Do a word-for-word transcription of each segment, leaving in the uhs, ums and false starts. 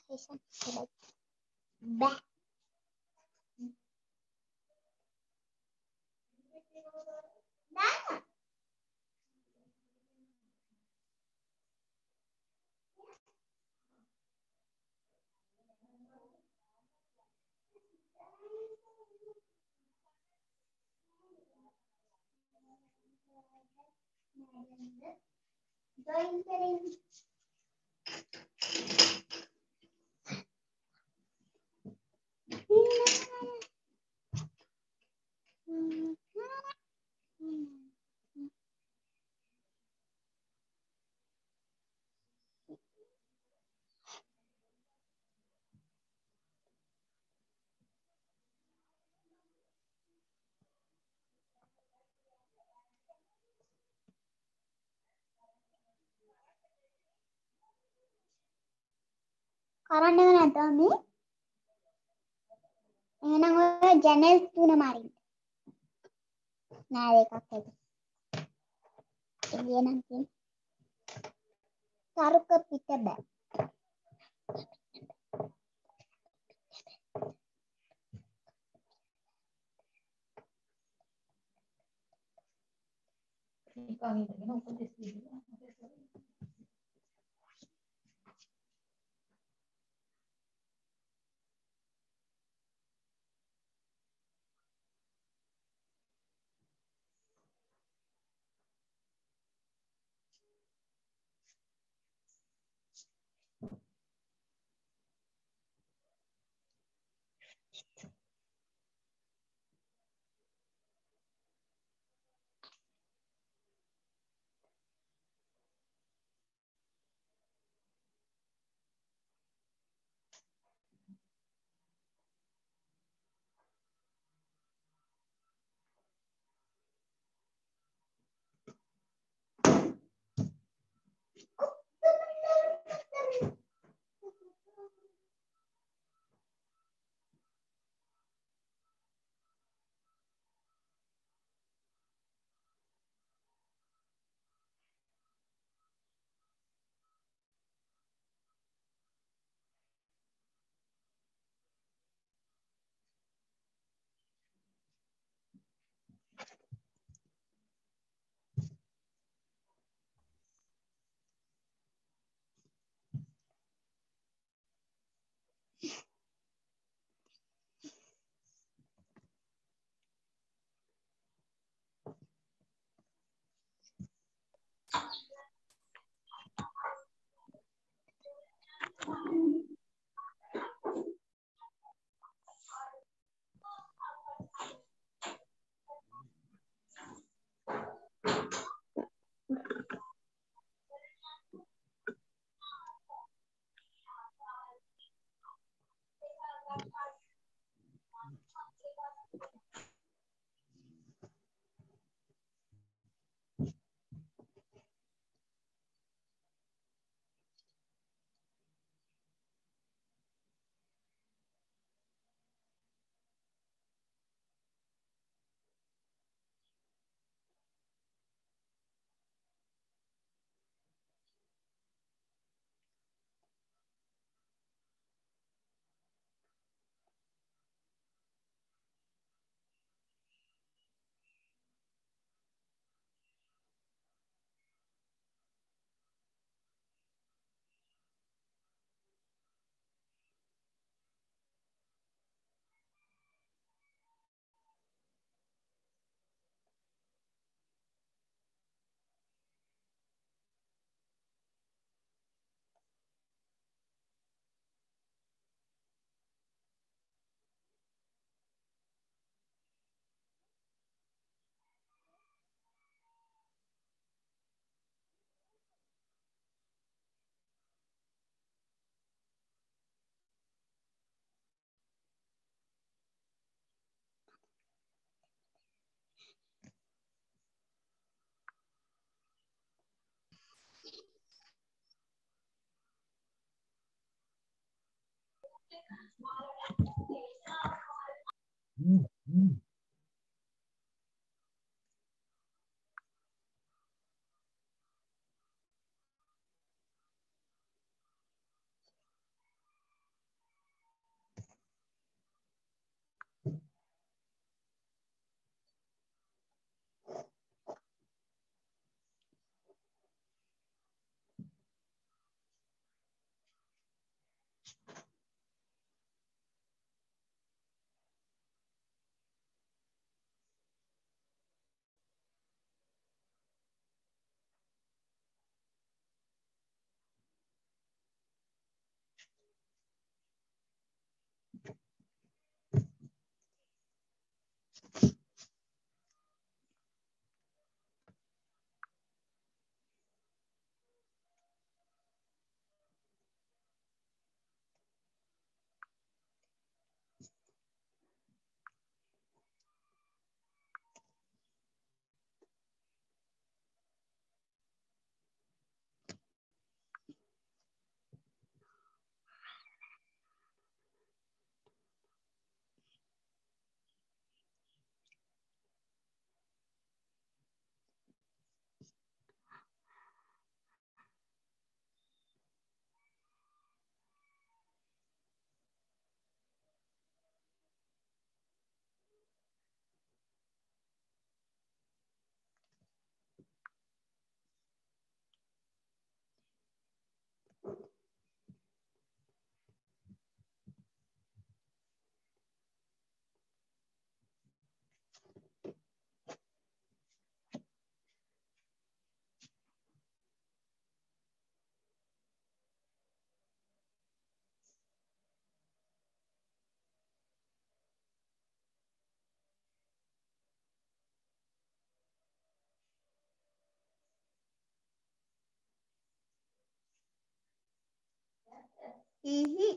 station like back. Join करेंगे. Karena dengan ada ni, dengan orang channel tu nama mari. Nah, dekak tu. Ini nanti. Taruh ke pita bag. ඉහි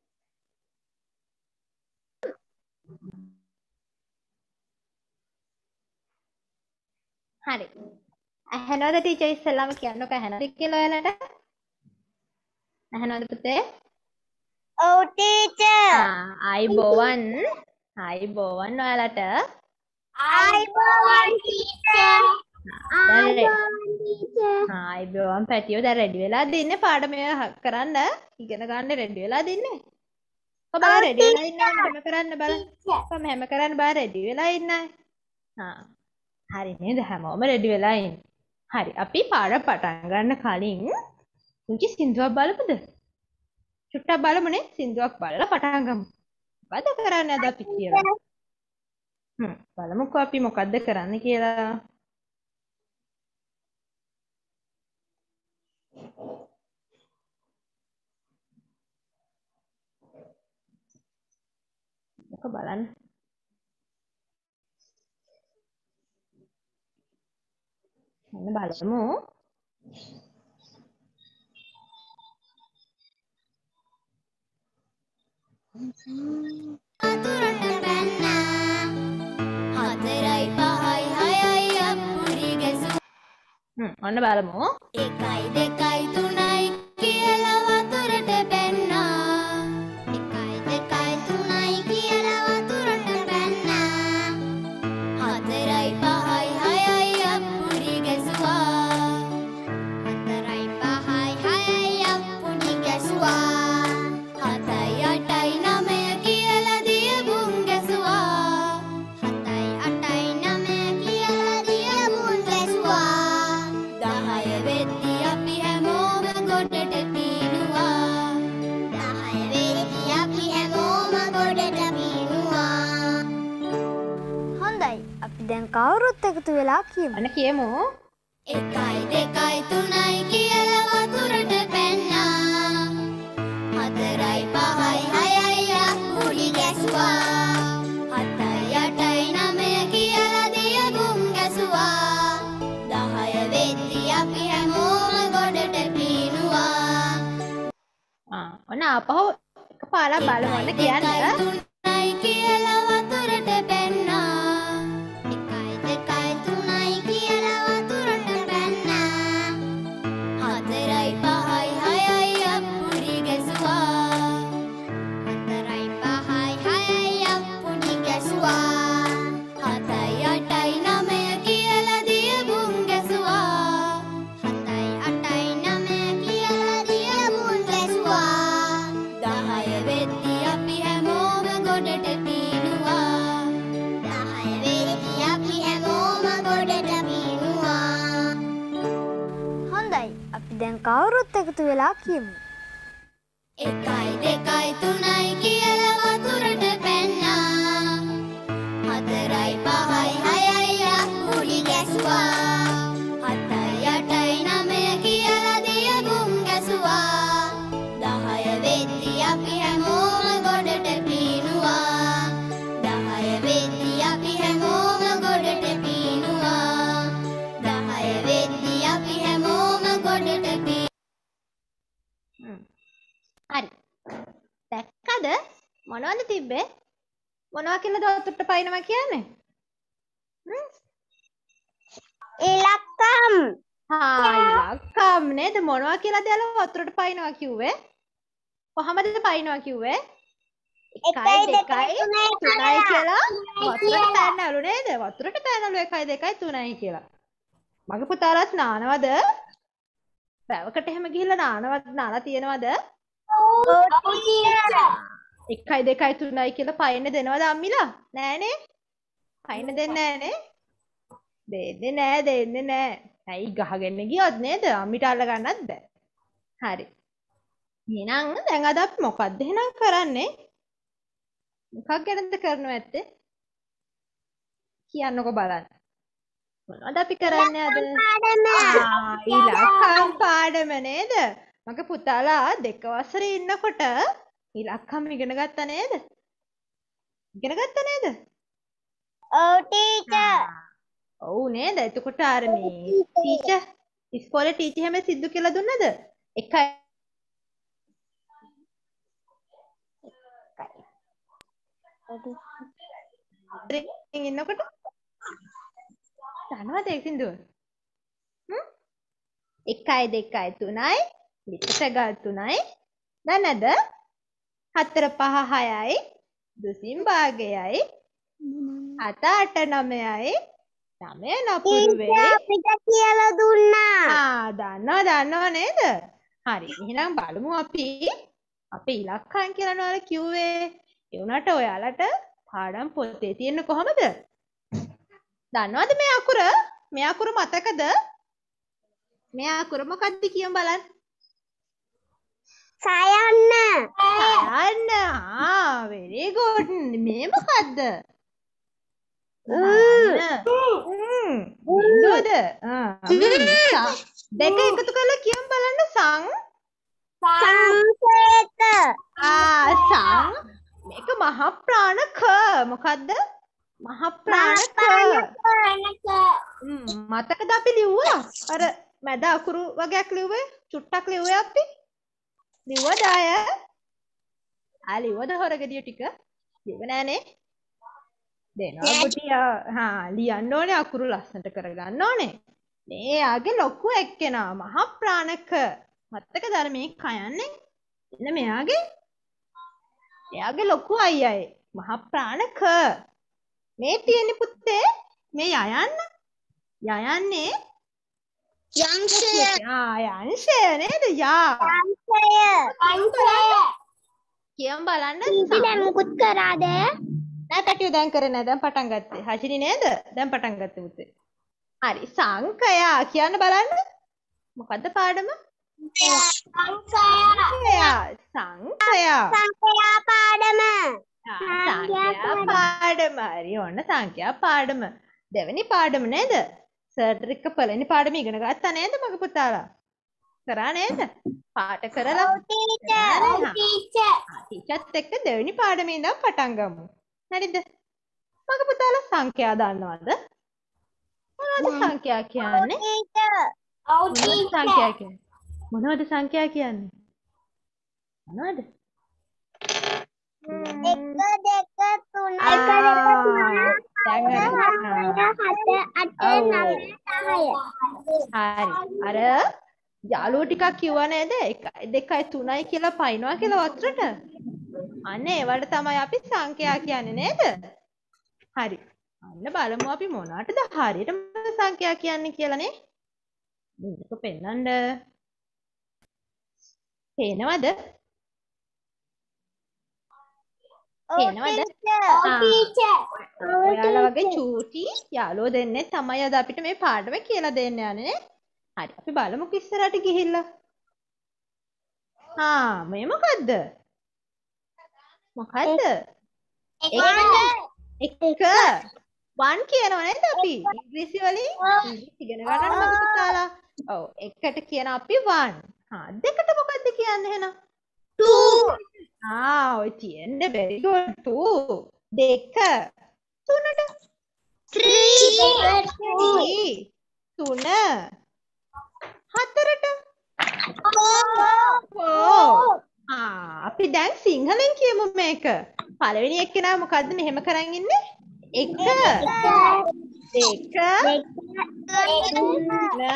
හරි. ඇහෙනවද teacher ඉස්සෙල්ලාම කියන්නකෝ ඇහෙනවද කියලා ඔයාලට? ඇහෙනවද පුතේ? ඔව් ටීචර් ආ අයිබෝවන්. අයිබෝවන් ඔයාලට. අයිබෝවන් ටීචර් දැන් රෙ- අයිබෝවන් ටීචර් ආ අයිබෝවන් පැටියෝ දැන් රෙඩි වෙලාද ඉන්නේ පාඩම කරන්න ඉගෙන ගන්න රෙඩි වෙලාද ඉන්නේ? කො බලන්න ඔව් රෙඩි වෙලා ඉන්නවා ටීචර් මෙහෙම කරන්න බලන්න. ටීචර් කො මෙහෙම කරන්න බලන්න රෙඩි වෙලා ඉන්නයි. ආ හරි නේද හැමෝම රෙඩි වෙලා ඉන්නේ. හරි අපි පාඩම පටන් ගන්න කලින් පුංචි සින්දුවක් බලමුද? චුට්ටක් බලමුනේ සින්දුවක් බලලා පටන් ගමු. මොකද කරන්නේ අද අපි කියලා? හ්ම් බලමුකෝ අපි මොකද්ද කරන්න කියලා. මොකක් බලන්න. මෙන්න බලමු. වතුරට බැන්නා හතරයි පහයි හයයි අප්පුඩි ගැසුවා හ්ම් ඔන්න බලමු. එකයි දෙකයි තුනයි කියලා වතුරට බැන්නා එකයි දෙකයි තුනයි කියලා වතුරට බැන්නා හතරයි පහයි හයයි අප්පුඩි ගැසුවා හතරයි පහයි හයයි අප්පුඩි ගැසුවා හතයි අටයි නවය කියලා දියබුන් ගැසුවා හතයි අටයි නවය කියලා දියබුන් ගැසුවා දහය වෙද්දි අපි හැමෝම ගොඩට පීනුවා දහය වෙද්දි අපි හැමෝම ගොඩට පීනුවා හොඳයි අපි දැන් කවුරුත් එකතු වෙලා කියමු ඔන්න කියමු. එකයි දෙකයි තුනයි කියලා වතුරට පැන්නා හතරයි පහයි හයයි අප්පුඩි ගැසුවා හතයි අටයි නවය කියලා දියබුන් ගැසුවා දහය වෙද්දි අපි හැමෝම ගොඩට පීනුවා ආ ඔන්න ආපහු එකපාරක් බලමු ඔන්න කියන්න. තුනයි කියලා වතුරට පැන්නා එකයි දෙකයි තුනයි කියලා වතුරට පැන්නා හතරයි පහයි හයයි අප්පුඩි ගැසුවා හතරයි පහයි හයයි අප්පුඩි ගැසුවා හතයි අටයි නවය කියලා දියබුන් ගැසුවා හතයි අටයි නවය කියලා දියබුන් ගැසුවා දහය වෙද්දි අපි හැමෝම ගොඩට පීනුවා දහය වෙද්දි අපි හැමෝම ගොඩට පීනුවා හොඳයි අපි දැන් කවුරුත් එකතු වෙලා කියමු එකයි දෙකයි තුනයි කියලා වතුරට පැන්නා හතරයි පහයි හයයි අප්පුඩි ගැසුවා හතයි අටයි නවය කියලා දියබුන් ගැසුවා දහය වෙද්දි අපි හැමෝම ගොඩට පීනුවා දහය වෙද්දි අපි හැමෝම ගොඩට පීනුවා දහය වෙද්දි අපි හැමෝම ගොඩට පී හ්ම්. හරි. දැක්කද මොනවද තිබ්බේ? මොනවා කියලාද වතුරට පයින්නවා කියන්නේ? හ්ම්. ඉලක්කම් හා ඉලක්කම් නේද මොනවා කියලාද යාළුවා වතුරට පයින්නවා කිව්වේ? කොහමද පයින්නවා කිව්වේ? එකයි දෙකයි තුනයි කියලා වතුරට පෑන්නලු නේද? වතුරට පෑනලු එකයි දෙකයි තුනයි කියලා. මගේ පුතාලාත් නානවද? බෑවකට එහෙම ගිහිල්ලා නානවද නාලා තියෙනවද? එකයි දෙකයි තුනයි කියලා පයින්න දෙනවද අම්මිලා? නෑනේ. පයින්න දෙන්නේ නෑනේ. දෙන්නේ නෑ දෙන්නේ නෑ. ඇයි ගහගෙන ගියොත් නේද? අම්මිට අල්ල ගන්නත් බෑ. හරි. එහෙනම් දැන් අද අපි මොකක්ද එහෙනම් කරන්නේ? මොකක් ගැනද කරනව ඇත්තේ? කියන්නකෝ බලන්න. මොනවද අපි කරන්නේ අද? ආ ඉලක්කම් පාඩම නේද? මගේ පුතාලා දෙක වසරේ ඉන්නකොට ඉලක්කම් ඉගෙන ගත්තා නේද? ඉගෙන ගත්තා නේද? ඔව් ටීචර් ඔව් නේද? එතකොට අර මේ ටීචර් ඉස්කෝලේ ටීචර් හැම සිද්ධු කියලා දුන්නද? එකයි ඉන්නකොට දන්නවද ඒක සින්දුව? හ්ම්? එකයි දෙකයි තුනයි ලිපට ගල් තුනයි දන්නද? හතර පහ හයයි දුසින් භාගයයි හත අට නවයයි නවය නපුරු වෙයි අපිට කියලා දුන්නා. ආ දන්නවා දන්නවා නේද? හරි එහෙනම් බලමු අපි අපේ ඉලක්කයන් කියලා නෝල කිව්වේ. ඒ උනාට ඔයාලට පාඩම් පොතේ තියෙන කොහමද? දන්නවද මේ අකුර? මේ අකුර මතකද? මේ අකුර මොකක්ද කියමු බලන්න. සයන්න. සයන්න. ආ very good. මේ මොකද්ද? හ්ම්. බින්දුවද? ආ. දෙක එකතු කරලා කියමු බලන්න සං සංකේත. ආ සං මේක මහ ප්‍රාණ ක මොකද්ද? මහ ප්‍රාණ ක. හ්ම් මතකද අපි ලිව්වා? අර මැද අකුරු වගේක් ලිව්වේ? චුට්ටක් ලිව්වේ අපි? ලිව්වද අය? ආ ලිව්වද හොරගඩිය ටික? ලිව්ව නෑනේ. දෙනවා පුටියා. හා ලියන්න ඕනේ අකුරු ලස්සනට කරගන්න ඕනේ. මේ යාගේ ලොකු එක්කෙනා මහ ප්‍රාණක. මතකද අර මේ කයන්නේ? එන්න මෙයාගේ. එයාගේ ලොකු අයියයි මහ ප්‍රාණක. මේ තියෙන්නේ පුතේ මේ යයන්න. යයන්නේ යංශය. ආ යංශය නේද? යා. යංශය. යංශය. කියමු බලන්න. ඉතින් දැන් මුකුත් කරාද? නෑ පැටියෝ දැන් කරේ නෑ. දැන් පටන් ගත්තේ. හෂිනි නේද? දැන් පටන් ගත්තේ පුතේ. හරි සංකයා කියන්න බලන්න. මොකද්ද පාඩම? සංකයා. සංකයා. සංකයා පාඩම. සංඛ්‍යා පාඩම. හරි ඔන්න සංඛ්‍යා පාඩම. දෙවෙනි පාඩම නේද? සර් එක්ක පළවෙනි පාඩම ඉගෙන ගත්තා නේද මගේ පුතාලා? කරා නේද? පාට කරලා. ටීචර්. ටීචර්. ටීචර්ත් එක්ක දෙවෙනි පාඩමේ ඉඳන් පටන් ගමු. හරිද? මගේ පුතාලා සංඛ්‍යා දන්නවද? මොනවද සංඛ්‍යා කියන්නේ? ටීචර්. ඔව් මොනවද සංඛ්‍යා කියන්නේ? මොනවද සංඛ්‍යා කියන්නේ? මොනවද? එක දෙක තුන ආ, එක දෙක තුන දැන් හරි. හත අට නවය දහය. හරි. අර යාළුවෝ ටිකක් කිව්වා නේද? එකයි දෙකයි තුනයි කියලා පයින්නවා කියලා වතුරට. අන්න ඒවට තමයි අපි සංඛ්‍යා කියන්නේ නේද? හරි. අන්න බලමු අපි මොනවටද හරියටම සංඛ්‍යා කියන්නේ කියලා නේ. මේක පෙන්නන්න. පේනවද? පේනවද? ටීචර්. ඔයාලා වගේ චූටි යාළුවෝ දෙන්නේ තමයි අද අපිට මේ පාඩම කියලා දෙන්න යන්නේ නේ. හරි අපි බලමුකෝ ඉස්සරහට ගිහිල්ලා. හා මේ මොකද්ද? මොකද්ද? එක. වන් කියනවා නේද අපි? ඉංග්‍රීසි වලින් ඉංග්‍රීසි ඉගෙන ගන්න මගේ පුතාලා. ඔව් එකට කියන අපි වන්. හා දෙකට මොකද්ද කියන්නේ එහෙනම්? two. ආ ඔය තියෙන්නේ very good two. දෙක. තුනට three. three. තුන. හතරට four. ආ අපි දැන් සිංහලෙන් කියමු මේක. පළවෙනි එක්කෙනා මොකද්ද මෙහෙම කරන් ඉන්නේ? එක. දෙක. තුන.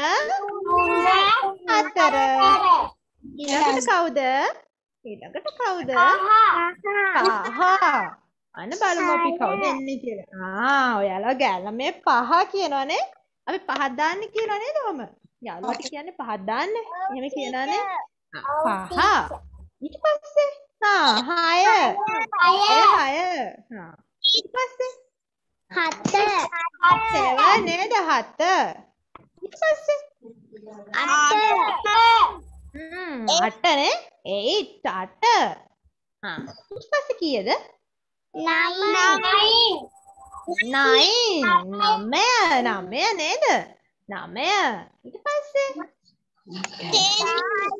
හතර. ඊළඟට කවුද? ඊළඟට කවුද? පහ. අන්න බලමු අපි කවුද එන්නේ කියලා. ආ ඔයාලා ගෑල්ලා මේ පහ කියනවනේ. අපි පහක් දාන්න කියලා නේද ඔම? යාළුවාට කියන්නේ පහක් දාන්න. එහෙම කියනවානේ. පහ. ඊට පස්සේ හා හය. හය. හය. හා. ඊට පස්සේ හත. සෙවන් නේද හත. ඊට පස්සේ අට. හ්ම් අටනේ. eight අට. හා. ඊට පස්සේ කීයද? nine. nine. නවය. නවය නේද? නවය. ඊට පස්සේ ten.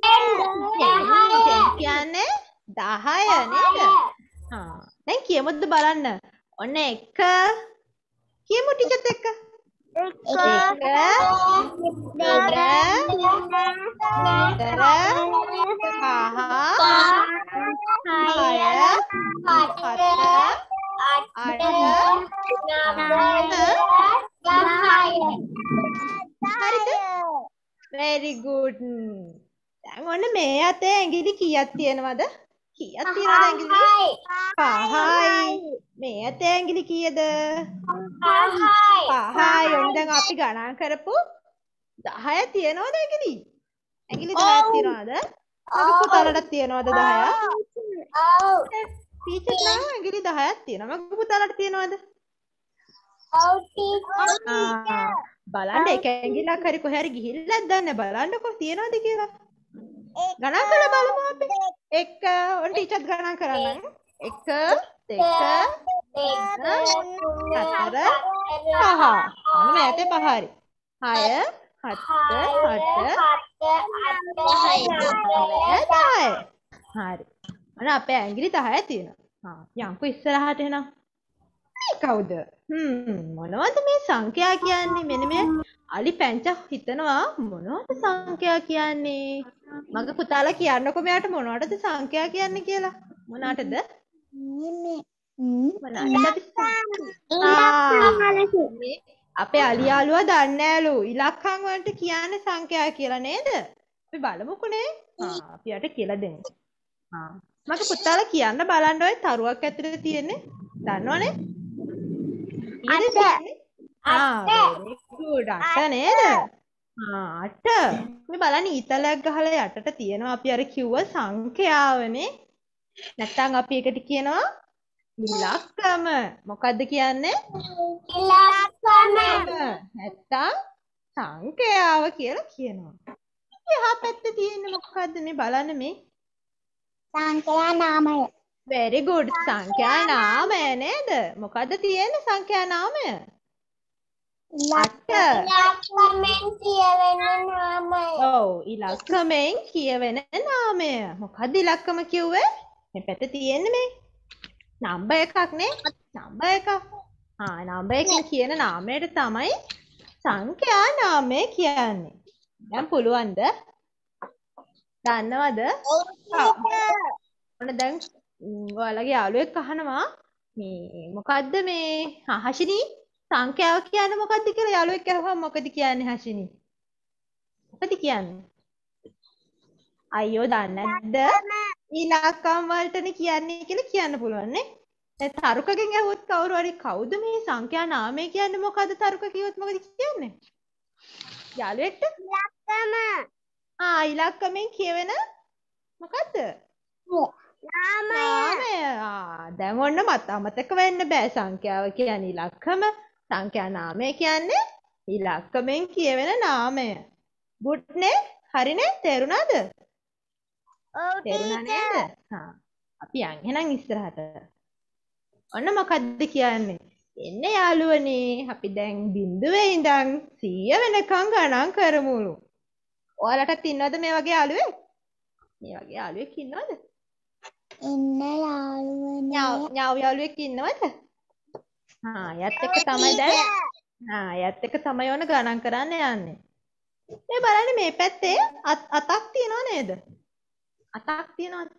කියන්නේ දහය නේද? හා. දැන් කියමුද බලන්න. ඔන්න එක. කියමු ටිකත් එක්ක. එක. දෙක. හතර. පහ. හය. හත. අට හරිද? very good. දැන් ඔන්න මේ අතේ ඇඟිලි කීයක් තියෙනවද? කීයක් තියෙනවද ඇඟිලි? පහයි. මේ අතේ ඇඟිලි කීයද? පහයි. ඔන්න දැන් අපි ගණන් කරපු දහය තියෙනවද ඇඟිලි? ඇඟිලි දහයක් තියෙනවද? මගේ පුතාලට තියෙනවද දහයක්? ඔව්. ටීචර් නම් ඇඟිලි දහයක් තියෙනවා. මගේ පුතාලට තියෙනවද? ඔව් ටීචර්. බලන්න එක ඇඟිල්ලක් හරි කොහේ හරි ගිහිල්ලාද දන්නේ බලන්නකො තියෙනවද කියලා. ගණන් කරලා බලමු අපි. එක ඔන්න ටීචර් ගණන් කරන්න. එක දෙක තුන හතර පහ. ඔන්න මේ ඇතේ පහ හරි. හය හත අට දහය. හරි. අන්න අපේ ඇඟිලි දහය තියෙනවා. හා යන්කෝ ඉස්සරහට එනවා. මේ කවුද? හ්ම් මොනවද මේ සංඛ්‍යා කියන්නේ? මෙන්න මේ අලි පැංචා හිතනවා මොනවද සංඛ්‍යා කියන්නේ? මගේ පුතාලා කියන්නකෝ මෙයාට මොනවටද සංඛ්‍යා කියන්නේ කියලා. මොනවටද? මොනවටද? අපේ අලි යාළුවා දන්නේ නැලු. ඉලක්කම් වලට කියන්නේ සංඛ්‍යා කියලා නේද? අපි බලමුකෝනේ. ආ අපි යට කියලා දෙමු. ආ මගේ පුතාලා කියන්න බලන්න ඔය තරුවක් ඇතුලේ තියෙන්නේ. දන්නවනේ? අට. ආ very good. අට නේද? ආ අට. මේ බලන්න ඊතලයක් ගහලා යටට තියෙනවා අපි අර කිව්ව සංඛ්‍යාවනේ. නැත්තම් අපි එකට කියනවා ඉලක්කම. මොකද්ද කියන්නේ? ඉලක්කම. නැත්තම් සංඛ්‍යාව කියලා කියනවා. එහා පැත්තේ තියෙන්නේ මොකද්ද මේ බලන්න මේ? සංඛ්‍යා නාමය. very good. සංඛ්‍යා නාමය නේද? මොකද්ද තියෙන්නේ සංඛ්‍යා නාමය? අට. ඉලක්කමෙන් කියවෙන නාමය. ඔව් ඉලක්කමෙන් කියවෙන නාමය. මොකද්ද ඉලක්කම කිව්වේ? මේ පැත්තේ තියෙන්නේ මේ නම්බර් එකක් නේ? නම්බර් එකක්. ආ නම්බර් එකෙන් කියන නාමයට තමයි සංඛ්‍යා නාමය කියන්නේ. දැන් පුළුවන්ද? දන්නවද? ඔන්න දැන් ඔයාලගේ යාළුවෙක් අහනවා මේ මොකද්ද මේ හෂිනී සංඛ්‍යාව කියන්නේ මොකද්ද කියලා යාළුවෙක් අහුවම මොකද කියන්නේ හෂිනී? මොකද කියන්නේ? අයියෝ දන්නේ නැද්ද? ඉලක්කම් වලටනේ කියන්නේ කියලා කියන්න පුළුවන් නේ. දැන් තරුකගෙන් අහුවොත් කවුරු හරි කවුද මේ සංඛ්‍යා නාමය කියන්නේ මොකද්ද තරුක කිව්වොත් මොකද කියන්නේ? යාළුවෙක්ට ඉලක්කම. ආ ඉලක්කමෙන් කියවෙන මොකද්ද? නාමය. ආ දැන් ඔන්න මත අමතක වෙන්න බෑ සංඛ්‍යාව කියන්නේ ඉලක්කම. සංඛ්‍යා නාමය කියන්නේ ඉලක්කමෙන් කියවෙන නාමය. good නේ? හරිනේ? තේරුණාද? ඔව් තේරුණා නේද? හා අපි යන් එහෙනම් ඉස්සරහට. ඔන්න මොකද්ද කියන්නේ? එන්න යාළුවනේ අපි දැන් බිංදුවේ ඉඳන් සීය වෙනකන් ගණන් කරමුලු. ඔයාලටත් ඉන්නවද මේ වගේ යාළුවෙක්? මේ වගේ යාළුවෙක් ඉන්නවද? ඉන්න යාළුවනේ. ඥාව ඥාව යාළුවෙක් ඉන්නවද? හා යත් එක්ක තමයි දැන්. හා යත් එක්ක තමයි ඕන ගණන් කරන්න යන්නේ. මේ බලන්න මේ පැත්තේ අතක් තියනව නේද? අතක් තියනවද?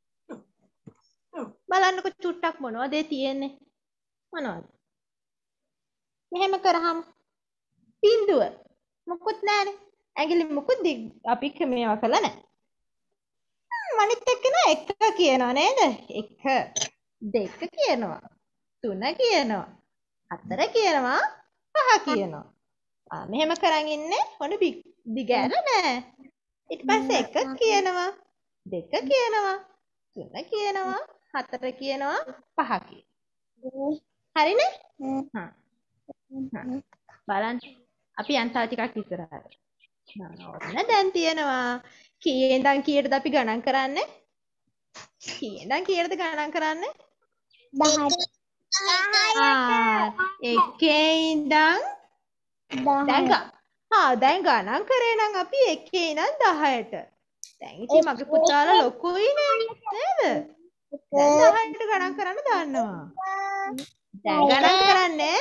බලන්නකො චුට්ටක් මොනවද ඒ තියෙන්නේ? මොනවද? මෙහෙම කරාම බිඳුව. මොකුත් නැහැනේ. ඇඟිලි මොකුත් අපි මේවා කළා නැහැ. මනිත් එක්ක න එක කියනවා නේද? එක දෙක කියනවා. තුන කියනවා. හතර කියනවා. පහ කියනවා. ආ මෙහෙම කරන් ඉන්නේ ඔන්න දිගෑර නෑ. ඊට පස්සේ එක කියනවා. දෙක කියනවා. තුන කියනවා. හතර කියනවා. පහ කියනවා. හරිනේ? හා. බලන්න. අපි යන් තව ටිකක් ඉස්සරහට. ඔන්න දැන් තියෙනවා. කීයෙන් ඉඳන් කීයටද අපි ගණන් කරන්නේ? කීයෙන් ඉඳන් කීයටද ගණන් කරන්නේ? දහයට. ආ එකේ ඉඳන් දැන් හා දැන් ගණන් කරේ නම් අපි එකේ ඉඳන් දහයට. දැන් ඉතින් මගේ පුතාලා ලොකුයි නේද? දැන් දහයට ගණන් කරන්න දන්නවා. දැන් ගණන් කරන්නේ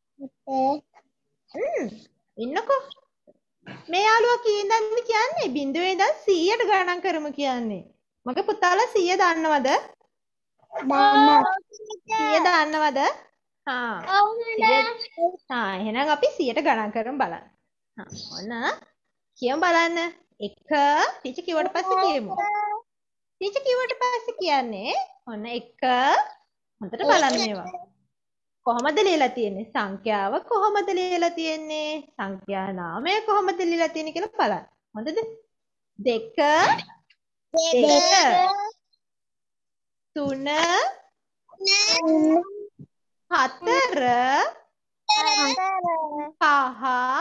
හ්ම් ඉන්නකෝ. මේ යාළුවා කීයෙන් ඉඳන්ද කියන්නේ? බිංදුවේ ඉඳන් සීයට ගණන් කරමු කියන්නේ. මගේ පුතාලා සීය දන්නවද? සිය දන්නවද? හා. හා එහෙනම් අපි සියයට ගණන් කරමු බලන්න. හා ඔන්න කියමු බලන්න. එක ටීචර් කිව්වට පස්සේ කියමු. ටීචර් කිව්වට පස්සේ කියන්නේ ඔන්න එක හොඳට බලන්න මේවා. කොහොමද ලියලා තියෙන්නේ? සංඛ්‍යාව කොහොමද ලියලා තියෙන්නේ? සංඛ්‍යා නාමය කොහොමද ලියලා තියෙන්නේ කියලා බලන්න. හොඳද? දෙක දෙක තුන හතර පහ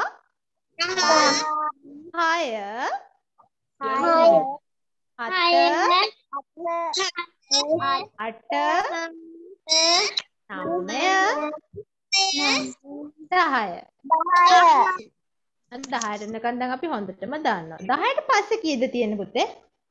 හය හත අට නවය දහය. දහයට එනකන් දැන් අපි හොඳටම දන්නවා. දහයට පස්සේ කීයද තියෙන්නේ පුතේ?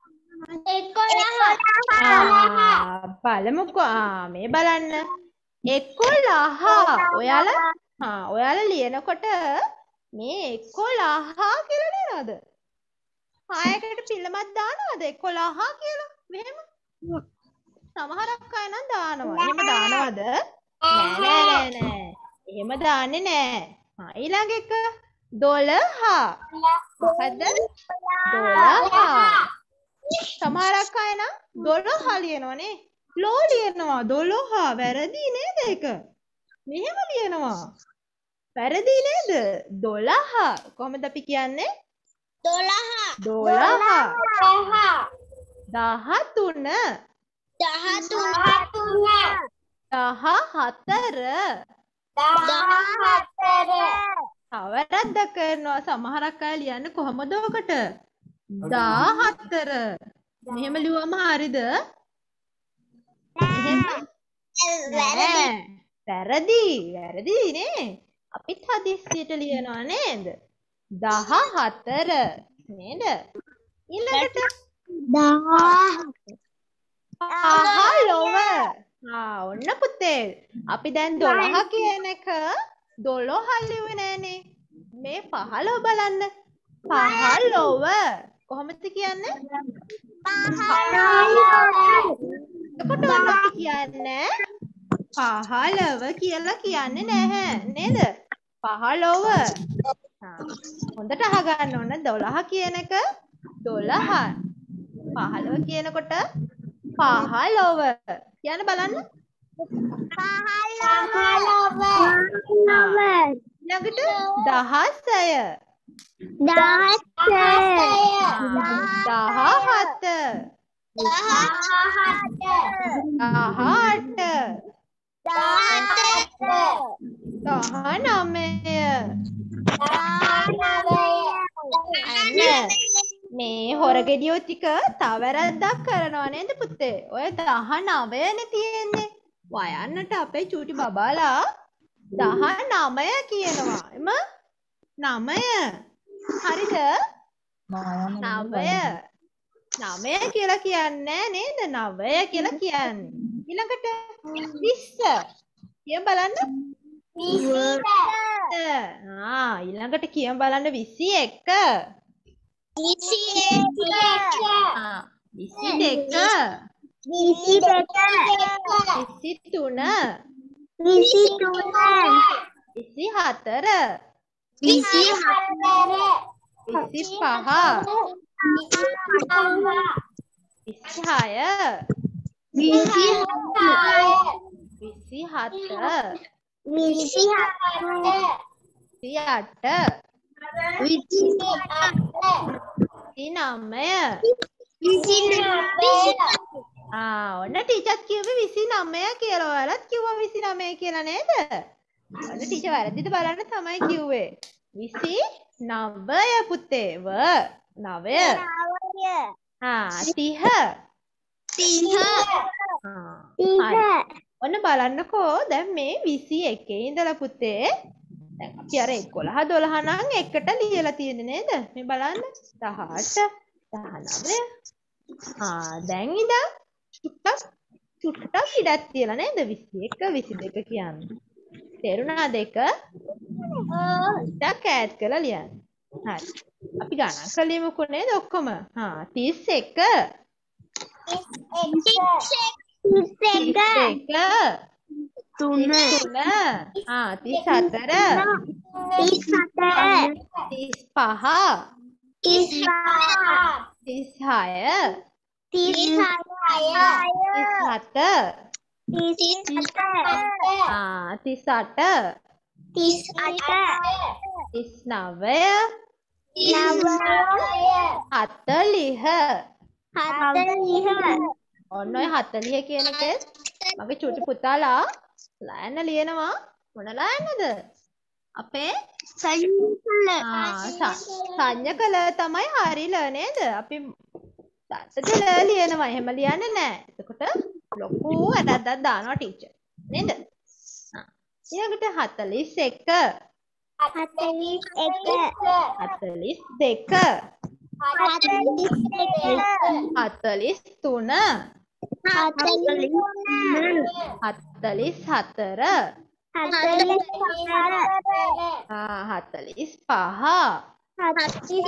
බලමුකෝ. ආ මේ බලන්න. එකොළහ. ඔයාලා හා ඔයාලා ලියනකොට මේ එකොළහ කියලා ලියනවද? හයකට පිළමක් දානවද එකොළහ කියලා? මෙහෙම. සමහරක් අය නම් දානවා. එහෙම දානවද? නෑ නෑ නෑ නෑ. එහෙම දාන්නේ නෑ. හා ඊළඟ එක දොළහ. මොකද්ද? දොළහ. සමහරක් අය නම් දොළහ ලියනවා නේ. ලෝ ලියනවා. දොළහ. වැරදි නේද ඒක? මෙහෙම ලියනවා. වැරදි නේද? දොළහ. කොහොමද අපි කියන්නේ? දොළහ. දොළහ. දහතුන. දහතුන. දහහතර. දහහතර. අවරද්ද කරනවා. සමහරක් අය ලියන්නේ කොහොමද ඔකට? දහහතර. මෙහෙම ලිව්වම හරිද? එහෙම වැරදි. වැරදි. වැරදි නේ. අපිත් හදිස්සියට ලියනවා නේද? දහහතර නේද? ඊළඟට පහළොව. ආ ඔන්න පුතේ. අපි දැන් දොළහ කියන එක දොළහ ලිව්වේ නෑනේ. මේ පහළොව බලන්න. පහළොව. කොහොමද කියන්නේ? පහළොව. එතකොට ඔන්න අපි කියන්නේ පහළොව කියලා කියන්නේ නැහැ නේද? පහළොව. හොඳට අහගන්න ඕන. දොළහ කියන එක දොළහ. පහළොව කියනකොට පහළොව. කියන්න බලන්න. පහළොව. ඊළඟට දහසය. දහසය. දහහත. දහහත. දහඅට. දහනවය. අන්න මේ හොරගෙඩියෝ ටික තව වැරද්දක් කරනවා නේද පුතේ? ඔය දහනවයනේ තියෙන්නේ. වයන්නට අපේ චූටි බබාලා දහනවය කියනවා. එම නවය. හරිද? නවය. නවය කියලා කියන්නේ නේද? නවය කියලා කියන්නේ. ඊළඟට විස්ස. කියමු බලන්න. විස්ස. ආ ඊළඟට කියමු බලන්න විසි එක. විසි එක. ආ විසි දෙක. විසි දෙක. විසි තුන. විසි තුන. විසි හතර. විසි හතර. විසි පහ. විසි හය. විසි හය. විසි හත. විසි හත. විසි අට. විසි අට. විසි නවය. විසි නවය. ආ ඔන්න ටීචර් කිව්වේ විසි නවය කියලා. ඔයාලත් කිව්වා විසි නවය කියලා නේද? ඔන්න ටීචර් වැරදිද බලන්න තමයි කිව්වේ. විසි නවය පුතේ. ව නවය. ආ තිහ. තිහ. ආ හරි. ඔන්න බලන්නකෝ දැන් මේ විසි එකේ ඉඳලා පුතේ දැන් අපි අර එකොළහ දොළහ නම් එකට ලියලා තියෙන්නේ නේද? මේ බලන්න දහඅට දහනවය. ආ දැන් ඉඳන් චුට්ටක් චුට්ටක් ඉඩක් තියලා නේද? විසි එක විසි දෙක කියන්නේ. තේරුණාද ඒක? ටක් ඈඩ් කරලා ලියන්න. හරි. අපි ගණන් කළේමුකෝ නේද ඔක්කොම? හා තිස් එක. තිස් එක තුන ආ තිස් හතර තිස් හතර තිස් පහ තිස් පහ තිස් හය තිස් හය තිස් හත තිස් හත ආ තිස් අට තිස් අට තිස් නවය නවය හතලිහ හතලිහ ඔන්න ඔය හතලිහ කියන එකෙත් මගේ චුටි පුතාලා ලෑන්න ලියනවා මොන ලෑන්නද අපේ සංඥකල තමයි හරිල නේද අපි දත්තට ල ලියනවා එහෙම ලියන්නේ නෑ එතකොට ලොකු ඇටක්දක් දානවා ටීචර් නේද ඊළඟට හතලිස් එක හතලිස් එක හතලිස් දෙක හතලිස් දෙක හතලිස් තුන හතලිස් තුන හතලිස් හතර හතලිස් හතර හතලිස් පහ හතලිස්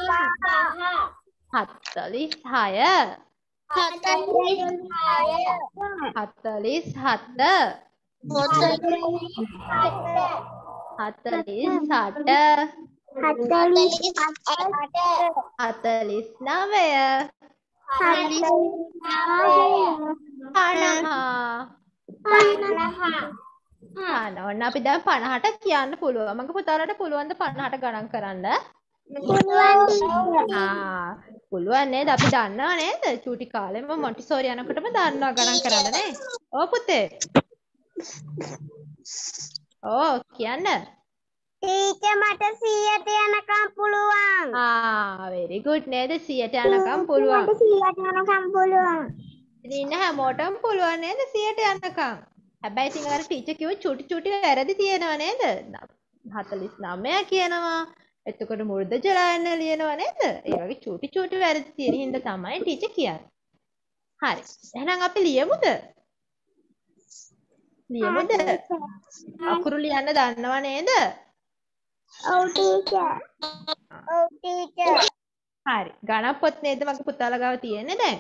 පහ හතලිස් හය හතලිස් හය හතලිස් හත හතලිස් අට හතලිස් අට හතලිස් නවය හතලිස් පනහ ඔන්න අපි දැන් පනහට කියන්න පුළුවන් මගේ පුතාලට පුළුවන් ද පනහට ගණන් කරන්න ආ පුළුවන් නේද අපි දන්නවා නේද චූටි කාලෙම මොන්ටිසෝරි යනකොටම දන්නවා ගණන් කරන්න නේ ඔව් පුතේ ඕ කියන්න ටීචර් මට සීයට යනකම් පුළුවන් ආ very good නේද සීයට යනකම් පුළුවන් මට සීයට යනකම් පුළුවන් ඉතින් ඉන්න හැමෝටම පුළුවන් නේද සීයට යනකම් හැබැයි ඉතින් අර ටීචර් කිව්ව චුටි චුටි වැරදි තියෙනවා නේද හතලිස් නවය කියනවා එතකොට මුර්ධ ජලයන්න ලියනවා නේද ඒ වගේ චුටි චුටි වැරදි තියෙන හින්දා තමයි ටීචර් කියන්නේ හරි එහෙනම් අපි ලියමුද ලියමුද අකුරු ලියන්න දන්නව නේද ඔව් ටීචර් ඔව් ටීචර් හරි ගණන් පොත් නේද මගේ පුතාලා ගාව තියෙන්නේ දැන්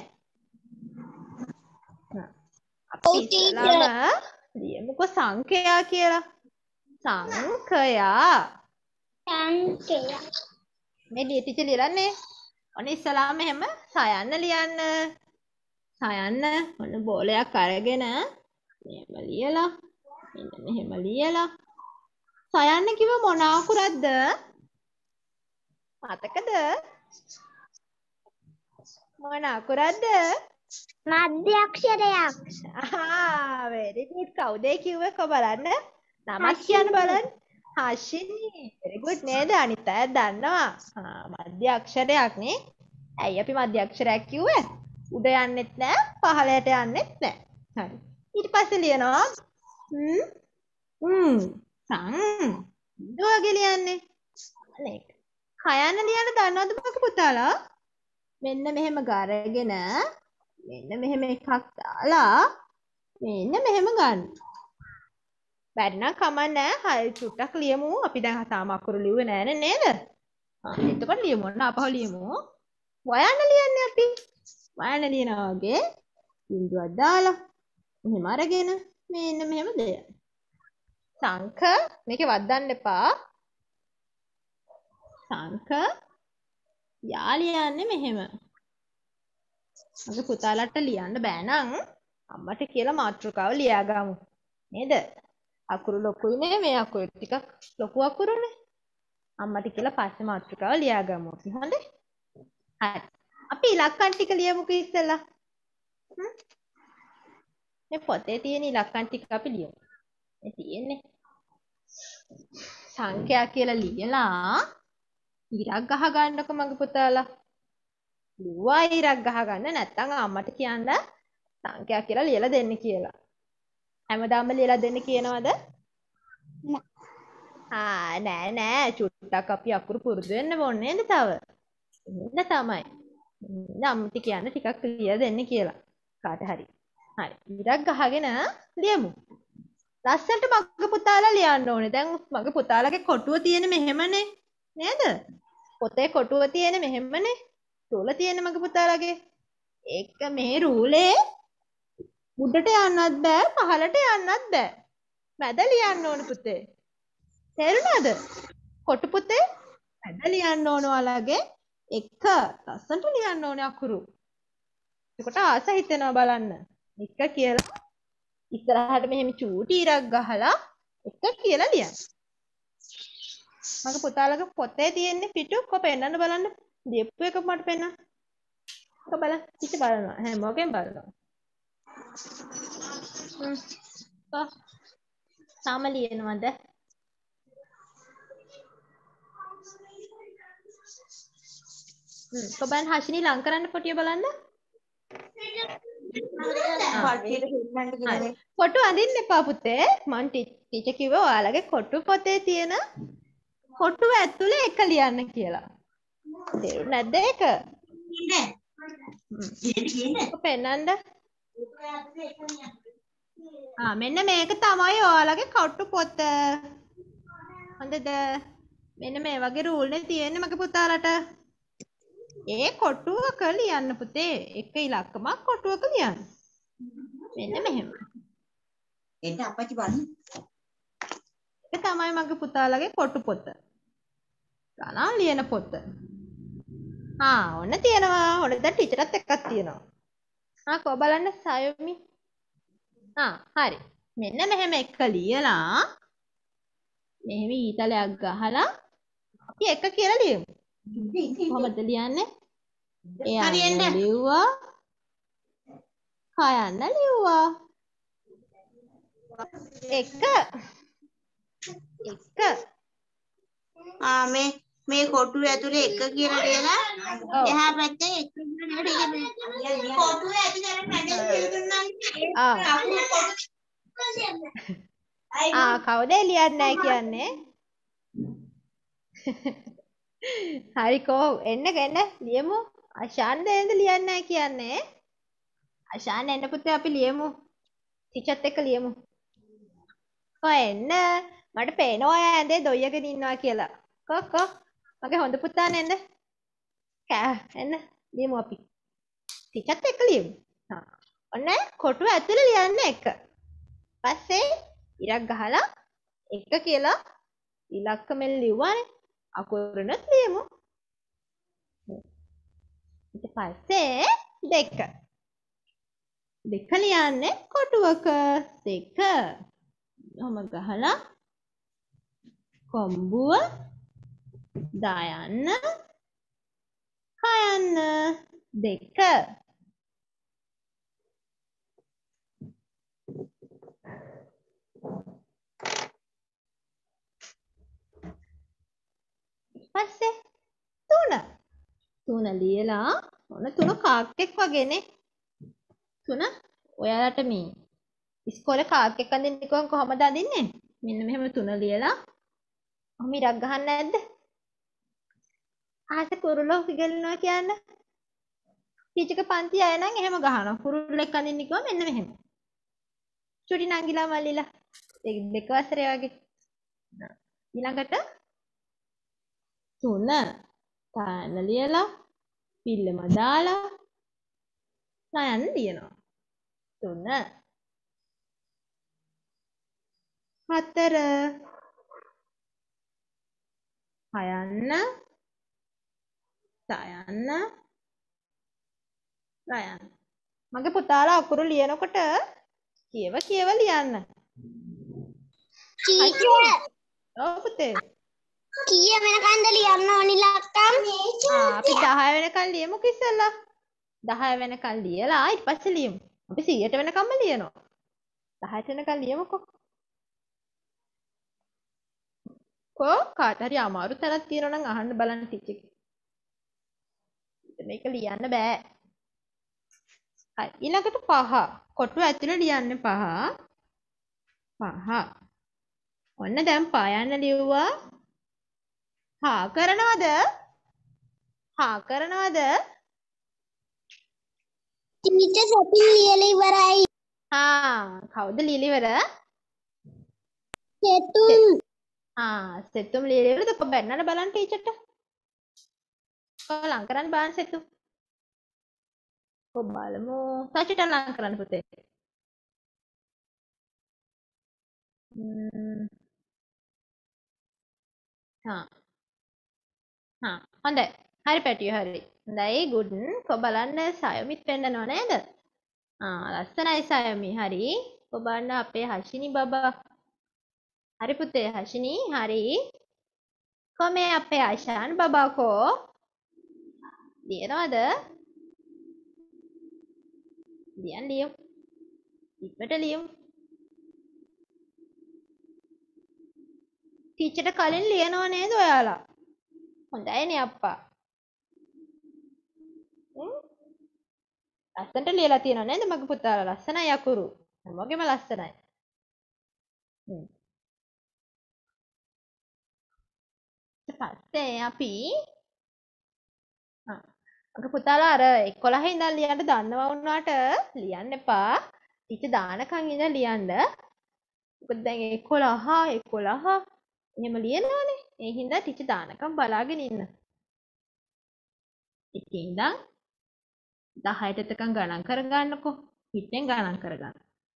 අපි ඉස්සෙල්ලාම ලියමුකෝ සංඛ්‍යා කියලා සංඛ්‍යා සංඛ්‍යා මේ ටීචර් ලියන්නේ ඔන්න ඉස්සෙල්ලාම එහෙම සයන්න ලියන්න සයන්න ඔන්න බෝලයක් අරගෙන මෙහෙම ලියලා මෙන්න මෙහෙම ලියලා සයන්න කිව්ව මොන අකුරක්ද මතකද මොන අකුරක්ද මධ්‍ය අක්ෂරයක් ආ very good කවුද කිව්වේ කො බලන්න නමක් කියන්න බලන්න හෂිනි very good නේද අනිත් අය දන්නවා ආ මධ්‍ය අක්ෂරයක් නේ ඇයි අපි මධ්‍ය අක්ෂරයක් කිව්වේ උඩ යන්නෙත් නෑ පහළට යන්නෙත් නෑ හරි ඊට පස්සේ ලියනවා හ්ම් හ්ම් සං දුවගේ ලියන්නේ අනේක කයන්න ලියන්න දන්නවද මගේ පුතාලා මෙන්න මෙහෙම ගාරගෙන මෙන්න මෙහෙම එකක් දාලා මෙන්න මෙහෙම ගන්න බැරි නම් කමක් නෑ හරි චුට්ටක් ලියමු අපි දැන් තාම අකුරු ලිව්වේ නෑනේ නේද ආ එතකොට ලියමු ඔන්න අපහු ලියමු වයන්න ලියන්නේ අපි වයන්න ලියනවා වගේ බිඳුවක් දාලා මෙහෙම අරගෙන මෙන්න මෙහෙම දෙන්න සංඛ මේකේ වදන්න එපා සංඛ යා ලියන්නේ මෙහෙම මගේ පුතාලට ලියන්න බෑ නම් අම්මට කියලා මාතෘකාව ලියාගමු නේද අකුරු ලොකුයි නේ මේ අකුරු ටිකක් ලොකු අකුරුනේ අම්මට කියලා පස්සේ මාතෘකාව ලියාගමු අපි හොඳේ හරි අපි ඉලක්කම් ටික ලියමුකෝ ඉස්සෙල්ලා හ්ම් මේ පොතේ තියෙන ඉලක්කම් ටික අපි ලියමු මේ තියෙන්නේ සංඛ්‍යා කියලා ලියලා ඉරක් ගහ ගන්නකො මගේ පුතාලා ලිව්වා ඉරක් ගහ ගන්න නැත්නම් අම්මට කියන්න සංඛ්‍යා කියලා ලියලා දෙන්න කියලා හැමදාම ලියලා දෙන්න කියනවද ආ නෑ නෑ චුට්ටක් අපි අකුරු පුරුදු වෙන්න ඕනේ නේද තව එන්න තමයි අම්මට කියන්න ටිකක් ලියලා දෙන්න කියලා කාට හරි හරි ඉරක් ගහගෙන ලියමු ලස්සනට මගේ පුතාලා ලියන්න ඕනේ දැන් මගේ පුතාලගේ කොටුව තියෙන මෙහෙමනේ නේද පොතේ කොටුව තියෙන මෙහෙමනේ රූල තියෙන මගේ පුතාලගේ ඒක මේ රූලේ උඩට යන්නත් බෑ පහළට යන්නත් බෑ. මැද ලියන්න ඕන පුතේ. තේරුණාද? කොටු පුතේ මැද ලියන්න ඕන ඔයාලගේ එක ලස්සනට ලියන්න ඕනේ අකුරු. එතකොට ආස හිතෙනවා බලන්න. එක කියලා ඉස්සරහට මෙහෙම චූටි ඉරක් ගහලා එක කියලා ලියන්න. මගේ පුතාලගේ පොතේ තියෙන්නේ පිටු කො පෙන්නන්න බලන්න. ලියපු එක මට පෙන්නන්න. කො බලන්න. කිසි බලනවා. හැමෝගෙන් බලනවා. හ්ම්. කො තාම ලියනවද? හ්ම්. කො බලන්න හෂිනී ලං කරන්න පොටිය බලන්න. කොටු අඳින්න එපා පුතේ. මං ටීචර් කිව්වා ඔයාලගේ කොටු පොතේ තියෙන කොටුව ඇතුලේ එක ලියන්න කියලා. තේරුණා නැද්ද ඒක? පෙන්නන්න. ආ මෙන්න මේක තමයි ඔයාලගේ කොටු පොත. හොඳද? මෙන්න මේ වගේ රූල් නේ තියෙන්නේ මගේ පුතාලට. ඒ කොටුවක ලියන්න පුතේ. එක ඉලක්කමක් කොටුවක ලියන්න. මෙන්න මෙහෙම. එන්න අපච්චි බලන්න. ඒක තමයි මගේ පුතාලගේ කොටු පොත. ගණන් ලියන පොත. ආ ඔන්න තියෙනවා. ඔන්න දැන් ටීචර්ත් එක්කක් තියෙනවා. ආ කො බලන්න සයොමි. ආ හරි. මෙන්න මෙහෙම එක ලියලා මෙහෙම ඊතලයක් ගහලා අපි එක කියලා ලියමු. කොහොමද ලියන්නේ? එයන්න ලිව්වා. කයන්න ලිව්වා. එක එක ආ මේ මේ කොටුව ඇතුලේ එක කියලා ලියලා එහා පැත්තේ එක කියලා ලියලා කොටුව ඇතුලේ පැනල් කියලා දුන්නාම ආ අකුරු කොටු ආ කවුද ලියන්නේ නැහැ කියන්නේ? හරිකෝ එන්න එන්න ලියමු. අශාන් දෙන්ද ලියන්නේ නැහැ කියන්නේ? අශාන් එන්න පුතේ අපි ලියමු. ටීචර්ත් එක්ක ලියමු. කො එන්න මට පේනවා ඔයා ඇඳේ දොයියගෙන ඉන්නවා කියලා. කො කො මගේ හොඳ පුතා නේද? කෑ එන්න ලියමු අපි. ටීචර්ත් එක්ක ලියමු. හා ඔන්න කොටුව ඇතුලේ ලියන්න එක. පස්සේ ඉරක් ගහලා එක කියලා ඉලක්කමෙන් ලිව්වානේ. අකුරුණත් ලියමු. ඊට පස්සේ දෙක. දෙක ලියන්නේ කොටුවක දෙක. ඔහොම ගහලා කොම්බුව දායන්න කයන්න දෙක. පස්සේ තුන. තුන ලියලා ඔන්න තුන කාක්කෙක් වගේනේ. තුන ඔයාලට මේ ඉස්කෝලේ කාක්කෙක් අඳින්න කිව්වම කොහමද අඳින්නේ? මෙන්න මෙහෙම තුන ලියලා ඔහොම ඉරක් ගහන්න නැද්ද? ආස කුරුල්ලෝ ඉගෙනනවා කියන්නේ. ටීචර්ගේ පන්ති අය නම් එහෙම ගහනවා. කුරුල්ලෙක් අඳින්න කිව්වම මෙන්න මෙහෙම. චුටි නංගිලා මල්ලිලා දෙක දෙක වසරේ වගේ. ඊළඟට තුන තාන ලියලා පිල්ලම දාලා නයන් ලියනවා. තුන හතර හයන්න සයන්න රයන්න. මගේ පුතාලා අකුරු ලියනකොට කියව කියව ලියන්න. ටීචර් ඔව් පුතේ. කීය වෙනකන්ද ලියන්න ඕනි ලක්කම්? ආ අපි දහය වෙනකන් ලියමුකෝ ඉස්සෙල්ලා. දහය වෙනකන් ලියලා ඊට පස්සේ ලියමු. අපි සීයට වෙනකම්ම ලියනවා. දහයට වෙනකන් ලියමුකෝ. කො කාට හරි අමාරු තැනක් තියෙනවා නම් අහන්න බලන්න ටීචර්. මේක ලියන්න බෑ. හරි ඊළඟට පහ. කොටුව ඇතුලේ ලියන්නේ පහ. පහ. ඔන්න දැන් පයන්න ලිව්වා. හා කරනවද? හා කරනවද? ටීචර් සතින් ලියලා ඉවරයි. හා කවුද ලියලා ඉවර? සෙතුම්. ආ සෙතුම් ලියලා ඉවරද? කො බැන්නට බලන්න ටීචර්ට. කො ලං කරන්න බලන්න සෙතුම්. කො බලමු. සචිට ලං කරන්න පුතේ. ම්ම්. හා හා හොඳයි. හරි පැටියෝ හරි. හොඳයි good. කො බලන්න සයමිත් පෙන්නනවා නේද? ආ ලස්සනයි සයමි. හරි. කො බලන්න අපේ හෂිනි බබා. හරි පුතේ හෂිනි හරි. කො මේ අපේ ආෂාන් බබා කෝ? ලියනවද? ලියන් ලියමු. ඉක්මනට ලියමු. ටීචර්ට කලින් ලියනව නේද ඔයාලා? හොඳයිනේ අප්පා. හ්ම් ලස්සනට ලියලා තියෙනව නේද මගේ පුතාලා? ලස්සනයි අකුරු. හැමෝගෙම ලස්සනයි. හ්ම් ඊට පස්සේ අපි ආ මගේ පුතාලා අර එකොළහ ඉඳන් ලියන්න දන්නවා වුණාට ලියන්න එපා. ටීචර් දානකන් ඉඳන් ලියන්න. මොකද දැන් එකොළහ එකොළහ එහෙම ලියනවනේ. ඒ හින්දා ටීචර් දානකම් බලාගෙන ඉන්න. එකේ ඉඳන් දහයට එතකන් ගණන් කරගන්නකෝ. පිටෙන් ගණන් කරගන්න.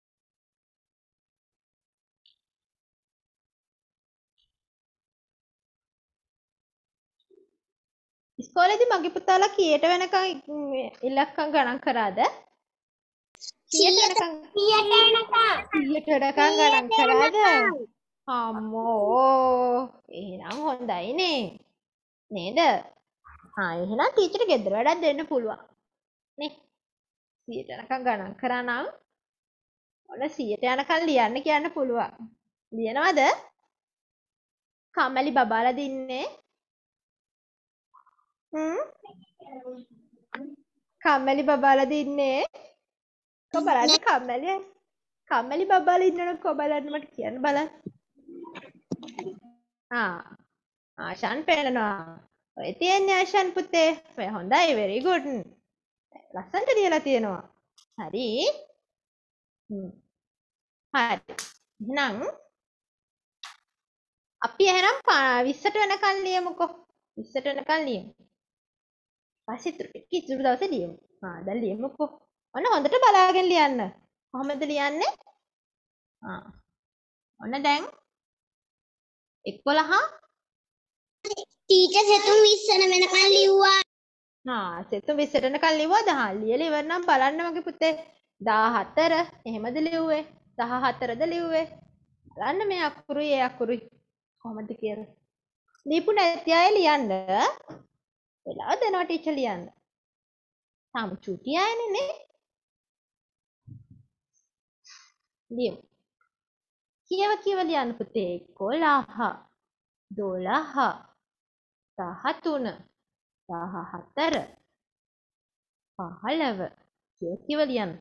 ඉස්කෝලේදී මගේ පුතාලා කීයට වෙනකන් ඉලක්කම් ගණන් කරාද? කීයට වෙනකන් කීයට වෙනකන් ගණන් කරාද? අම්මෝ එහෙනම් හොඳයිනේ. නේද? ආ එහෙනම් ටීචර් ගෙදර වැඩක් දෙන්න පුළුවන්. නේ? සීයට යනකම් ගණන් කරා නම් ඔන්න සීයට යනකම් ලියන්න කියන්න පුළුවන්. ලියනවද? කම්මැලි බබාලා දින්නේ? හ්ම්? කම්මැලි බබාලා දින්නේ? කො බලන්න කම්මැලි කම්මැලි බබාලා ඉන්නවනම් කො බලන්න මට කියන්න බලන්න. ආ ආෂාන් පේනවා. ඔය තියන්නේ ආෂාන් පුතේ. ඔය හොඳයි very good. ලස්සනට ලියලා තියෙනවා. හරි. හ්ම්. හරි. එහෙනම් අපි එහෙනම් විස්සට වෙනකන් ලියමුකෝ. විස්සට වෙනකන් ලියමු. පස්සේ ටික ඉතුරු දවසේ ලියමු. ආ දැන් ලියමුකෝ. ඔන්න හොඳට බලාගෙන ලියන්න. කොහොමද ලියන්නේ? ආ. ඔන්න දැන් එකොළහ ටීචර් සෙතුන් විස්සට වෙනකන් ලිව්වා. ආ සෙතුන් විස්සට වෙනකන් ලිව්වද? හා ලියලා ඉවර නම් බලන්න මගේ පුතේ. දාහතර එහෙමද ලිව්වේ? දහහතරද ලිව්වේ? බලන්න මේ අකුරුයි ඒ අකුරුයි කොහොමද කියලා. ලියපු නැති අය ලියන්න. වෙලාව දෙනවා ටීචර් ලියන්න. තාම චුටි අයනේ නේ. ලියමු. කියව කියව ලියන්න පුතේ. එකොළහ දොළහ දහතුන දහහතර පහළව කියව කියව ලියන්න.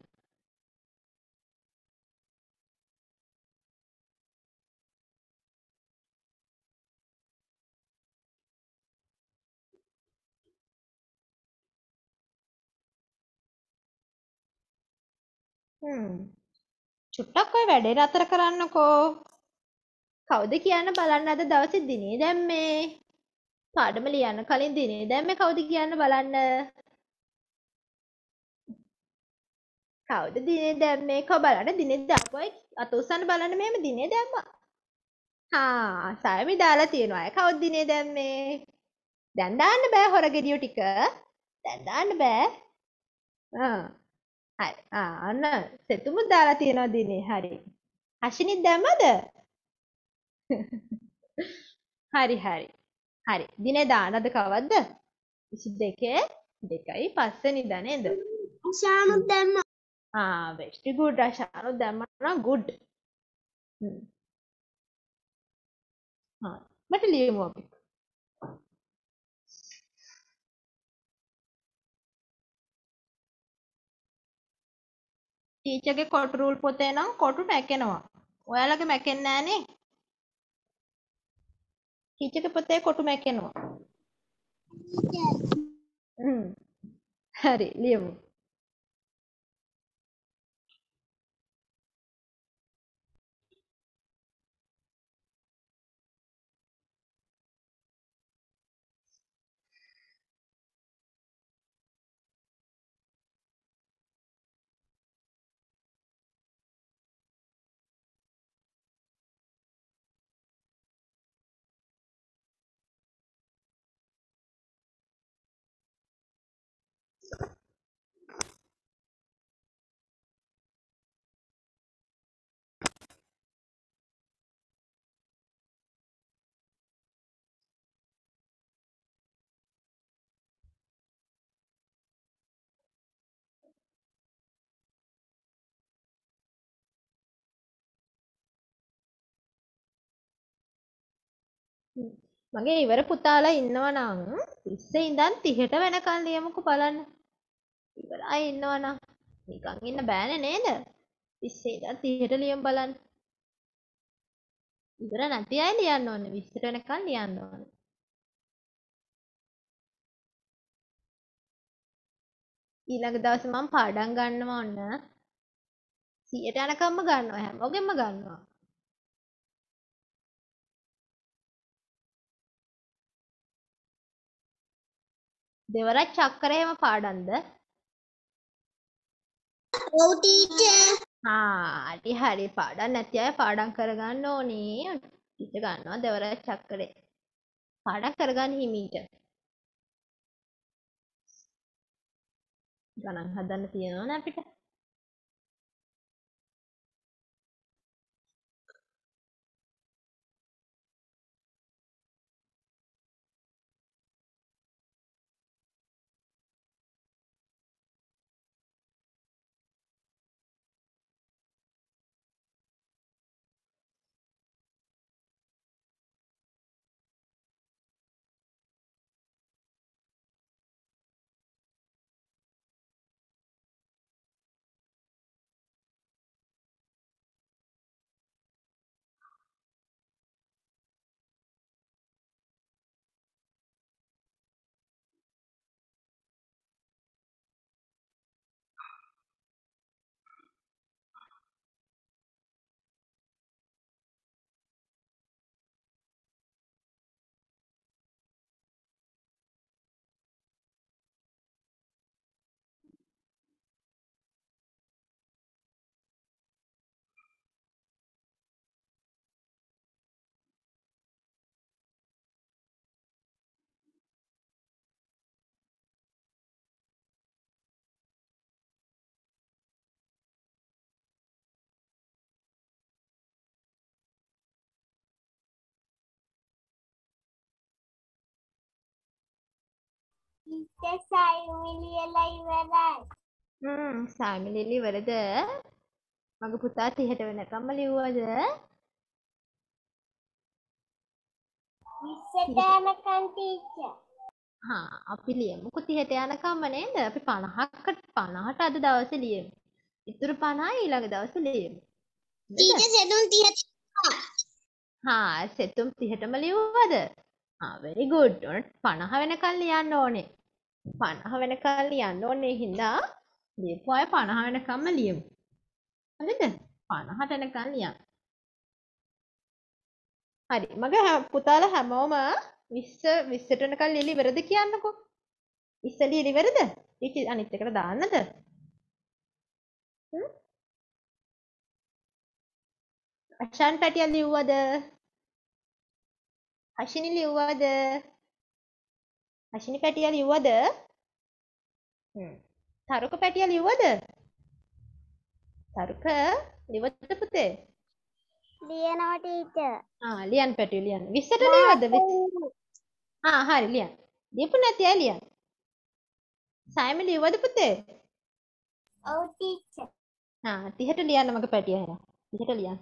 හ්ම් චුට්ටක් ඔය වැඩේ නතර කරන්නකෝ. කවුද කියන්න බලන්න අද දවසේ දිනේ දැම්මේ? පාඩම ලියන්න කලින් දිනේ දැම්මේ කවුද කියන්න බලන්න. කවුද දිනේ දැම්මේ? කව බලන්න දිනේ දැම්මයි අත උස්සන්න බලන්න මෙහෙම දිනේ දැම්මා. හා සයමි දාලා තියෙනවා. අය කවුද දිනේ දැම්මේ? දැන් දාන්න බෑ හොර ගෙඩියෝ ටික. දැන් දාන්න බෑ. ආ හරි. ආ අන්න සෙතුමුත් දාලා තියෙනවා දිනේ. හරි. හෂිනිත් දැම්මද? හරි හරි. හරි. දිනේ දානද කවද්ද? විසි දෙකේ දෙකයි පස්වෙනිදා නේද? ආෂානුත් දැම්මා. ආ very good. ආෂානුත් දැම්මා නම් good. හ්ම්. හා මට ලියමු අපි. ටීචර්ගේ කොටු රූල් පොතේ නම් කොටු මැකෙනවා. ඔයාලගේ මැකෙන්නේ නෑනේ. ටීචර්ගේ පොතේ කොටු මැකෙනවා. හ්ම්. හරි ලියමු. මගේ ඉවර පුතාලා ඉන්නවා නම් තිස්සේ ඉඳන් තිහට වෙනකන් ලියමුකෝ බලන්න. ඉවරයි ඉන්නවා නම් නිකන් ඉන්න බෑනේ නේද? තිස්සේ ඉඳන් තිහට ලියමු බලන්න. ඉවර නැති අය ලියන්න ඕනේ විස්සට වෙනකන් ලියන්න ඕනේ. ඊළඟ දවසේ මම පාඩම් ගන්නවා ඔන්න. සියයට යනකම්ම ගන්නවා හැමෝගෙම ගන්නවා. දෙවරක් චක්කරේම පාඩම්ද? ඔව් ටීචර්. හා හරි හරි පාඩම් නැති අය පාඩම් කරගන්න ඕනේ. ටීචර් ගන්නවා දෙවරක් චක්කරේ. පාඩම් කරගන්න හිමීට. ගණන් හදන්න තියෙනවනේ අපිට. ටීචර් සයිමිලියලා ඉවරයි. හ්ම් සාමිලිලි ඉවරද? මගේ පුතා තිහට වෙනකම්ම ලිව්වද? විස්සට යනකම් ටීචර්. හා අපි ලියමුකෝ තිහට යනකම්ම නේද? අපි පනහකට පනහට අද දවසේ ලියමු. ඉතුරු පනහ ඊළඟ දවසේ ලියමු. ටීචර් සෙතුන් තිහට. හා සෙතුම් තිහටම ලිව්වද? ආ very good. ඔන්න පනහ වෙනකන් ලියන්න ඕනේ. පනහ වෙනකන් ලියන්න ඕනේ හින්දා ලියපු අය පනහ වෙනකම්ම ලියමු. හරිද? පනහට වෙනකන් ලියන්න. හරි. මගේ හැම- පුතාලා හැමෝම විස්ස විස්සට වෙනකන් ලියලා ඉවරද කියන්නකෝ. විස්ස ලියලා ඉවරද? ටීචර් අනිත් එකට දාන්නද? හ්ම්? අෂාන් පැටියා ලිව්වද? හෂිනි ලිව්වද? හෂිනි පැටියා ලිව්වද? හ්ම්. තරුක පැටියා ලිව්වද? තරුක ලිව්වද පුතේ? ලියනවා ටීචර්. ආ ලියන්න පැටියෝ ලියන්න. විස්සට ලියවද? ආ හරි ලියන්න. ලියපු නැති අය ලියන්න. සායම ලියවද පුතේ? ඔව් ටීචර්. ආ තිහට ලියන්න මගේ පැටියා එහෙනම්. තිහට ලියන්න.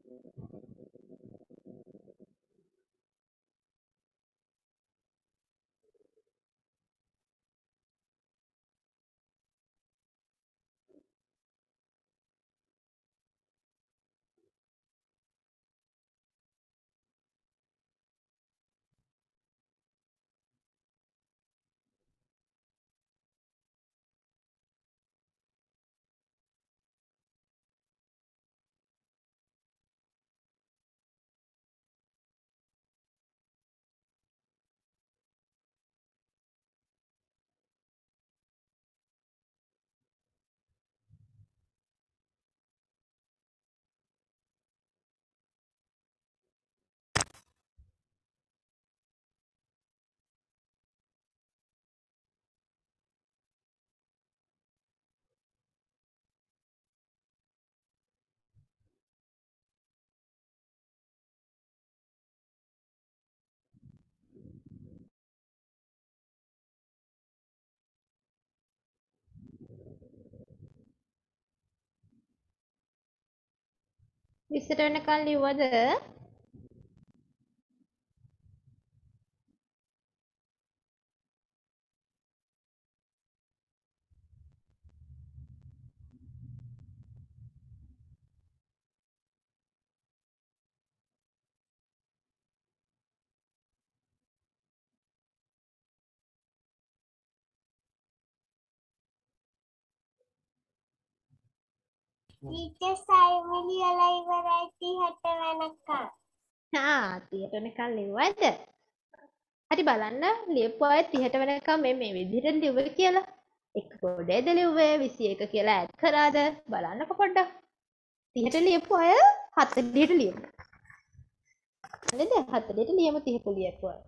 විස්සට වෙනකන් ලිව්වද? ටීචර් සයිමන් ලියලා ඉවරයි තිහට වෙනකන්. ආ තිහට වෙනකන් ලිව්වද? හරි බලන්න ලියපු අය තිහට වෙනකන් මේ මේ විදිහට ලිව්වේ කියලා. එක ගොඩේද ලිව්වේ විසි එක කියලා ඇඩ් කරාද? බලන්නකො පොඩ්ඩක්. තිහට ලියපු අය හතළිහට ලියමු. නේද? හතළිහට ලියමු තිහට ලියපු අය.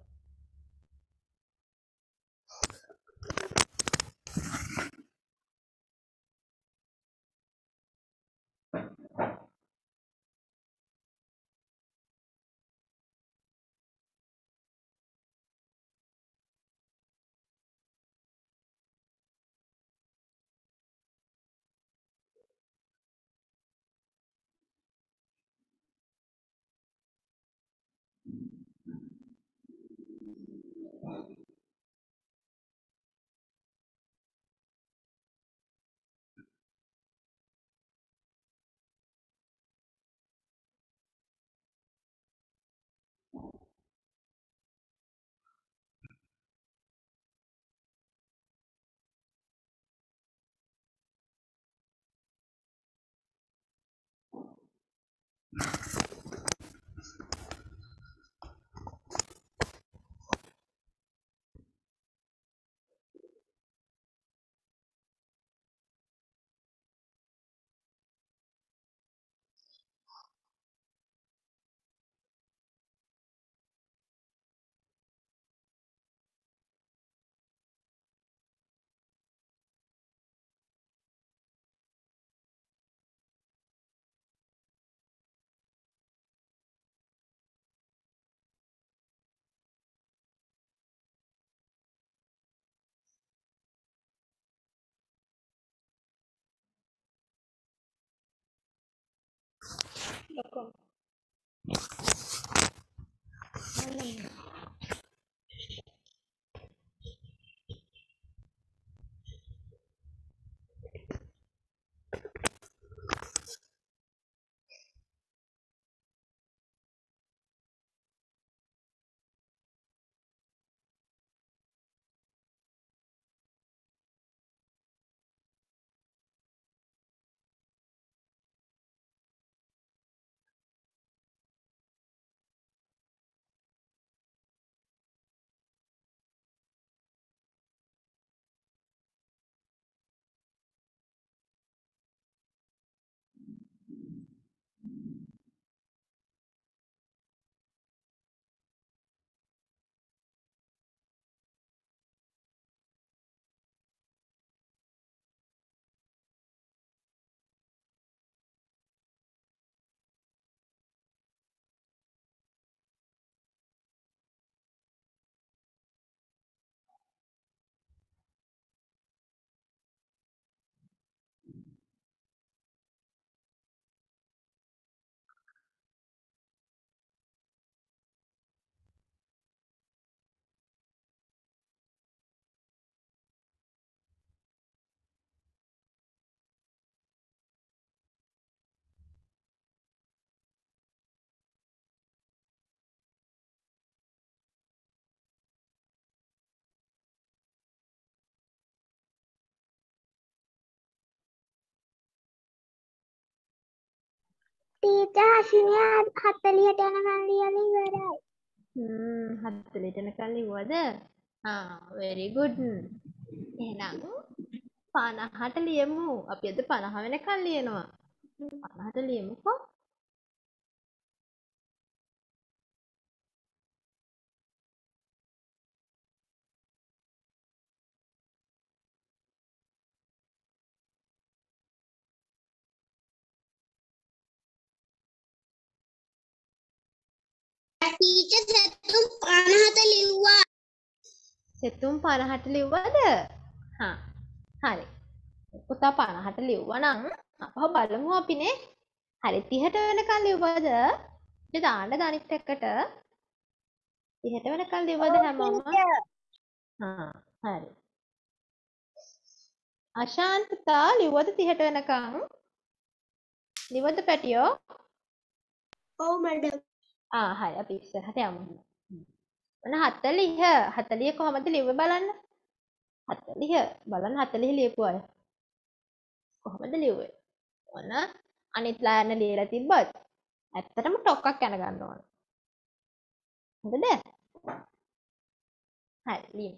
ලොකෝ. ටීචර් හසිනිය හතලියට යනකම් ලියලා ඉවරයි. හ්ම් හතලියට යනකම් ලිව්වද? ආ very good. එහෙනම් පනහට ලියමු. අපි අද පනහ වෙනකම් ලියනවා. පනහට ලියමුකෝ. ටීචර් සෙතුම් පනහට ලිව්වා. සෙතුම් පනහට ලිව්වද? හා හරි. පුතා පනහට ලිව්වා නම් අපහු බලමු අපිනේ. හරි තිහට වෙනකම් ලිව්වද? අපි දාන්න අනිත් එකට. තිහට වෙනකම් ලිව්වද හැමෝම? හා හරි. අශාන්ත පුතා ලිව්වද තිහට වෙනකම්? ලිව්වද පැටියෝ? ඔව් මැඩම්. ආ හරි අපි ඉස්සරහට යමු. ඔන්න හතලිහ. හතලිහ කොහමද ලිව්වේ බලන්න. හතලිහ බලන්න හතලිහ ලියපු අය. කොහොමද ලිව්වේ? ඔන්න අනිත් ලායන්න ලියලා තිබ්බත් ඇත්තටම ටොක්ක්ක් යන ගන්න ඕන. හොඳද? හරි ලියමු.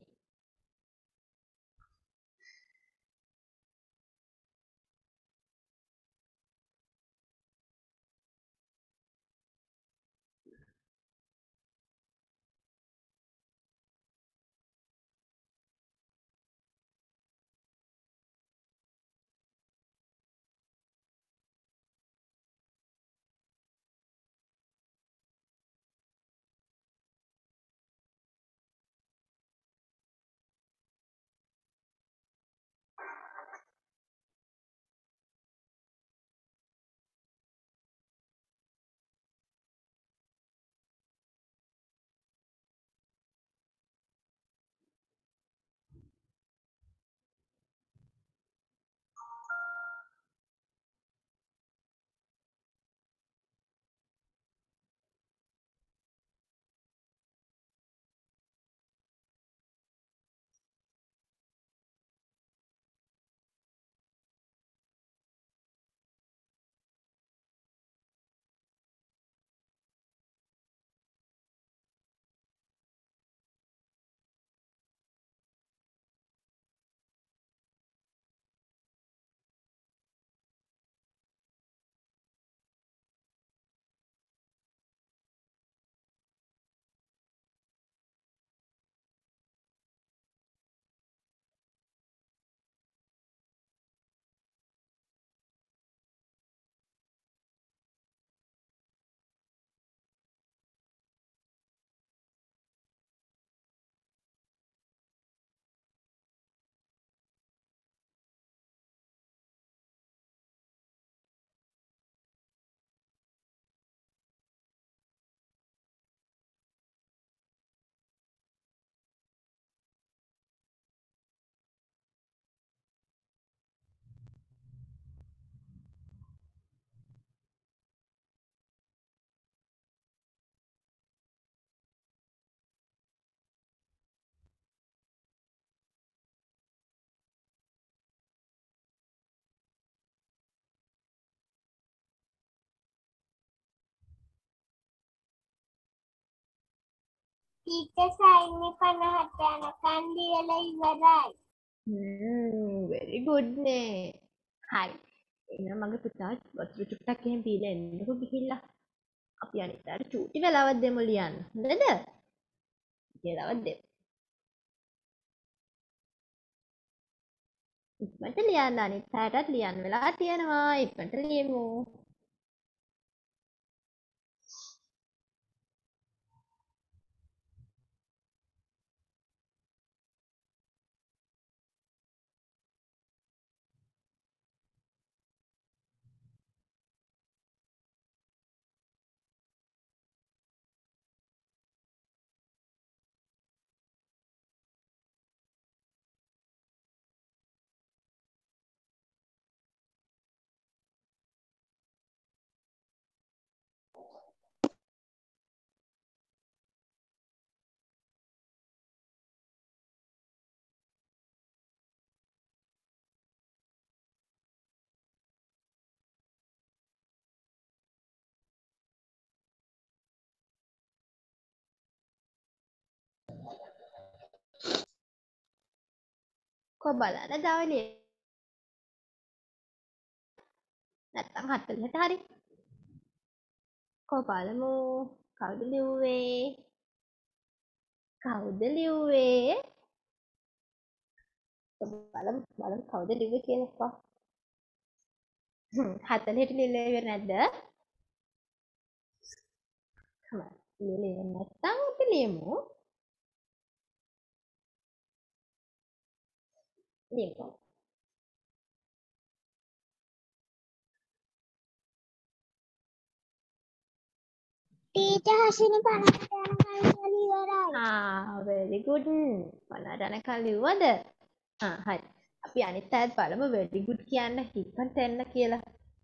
ටීචර් සයින් පනහට යනකම් ලියලා ඉවරයි. හ්ම් very good නේ. හරි. එහෙනම් මගේ පුතා වතුර චුට්ටක් එහෙම පීලා එන්නකෝ ගිහිල්ලා. අපි අනිත්ට චූටි වෙලාවක් දෙමු ලියන්න. හොඳද? වෙලාවක් දෙමු. ඉක්මනට ලියන්න අනිත් පැයටත් ලියන්න වෙලා තියෙනවා. ඉක්මනට ලියමු. කො බලන්න දවලිය නැත්තම් හතලියට හරි කො බලමු කවුද ලිව්වේ කවුද ලිව්වේ බලමු බලමු කවුද ලිව්වේ කියලා හතලියට ලිව්වේ නැද්ද ලියලා නැත්තම් අපි ලියමු ලියමු ටීචර් හසිනි පනහට යනකම් ඉවරයි. ආ very good පනහට යනකම් ලිව්වද ආ හරි අපි අනිත් අයත් බලමු very good කියන්න ඉක්මනට එන්න කියලා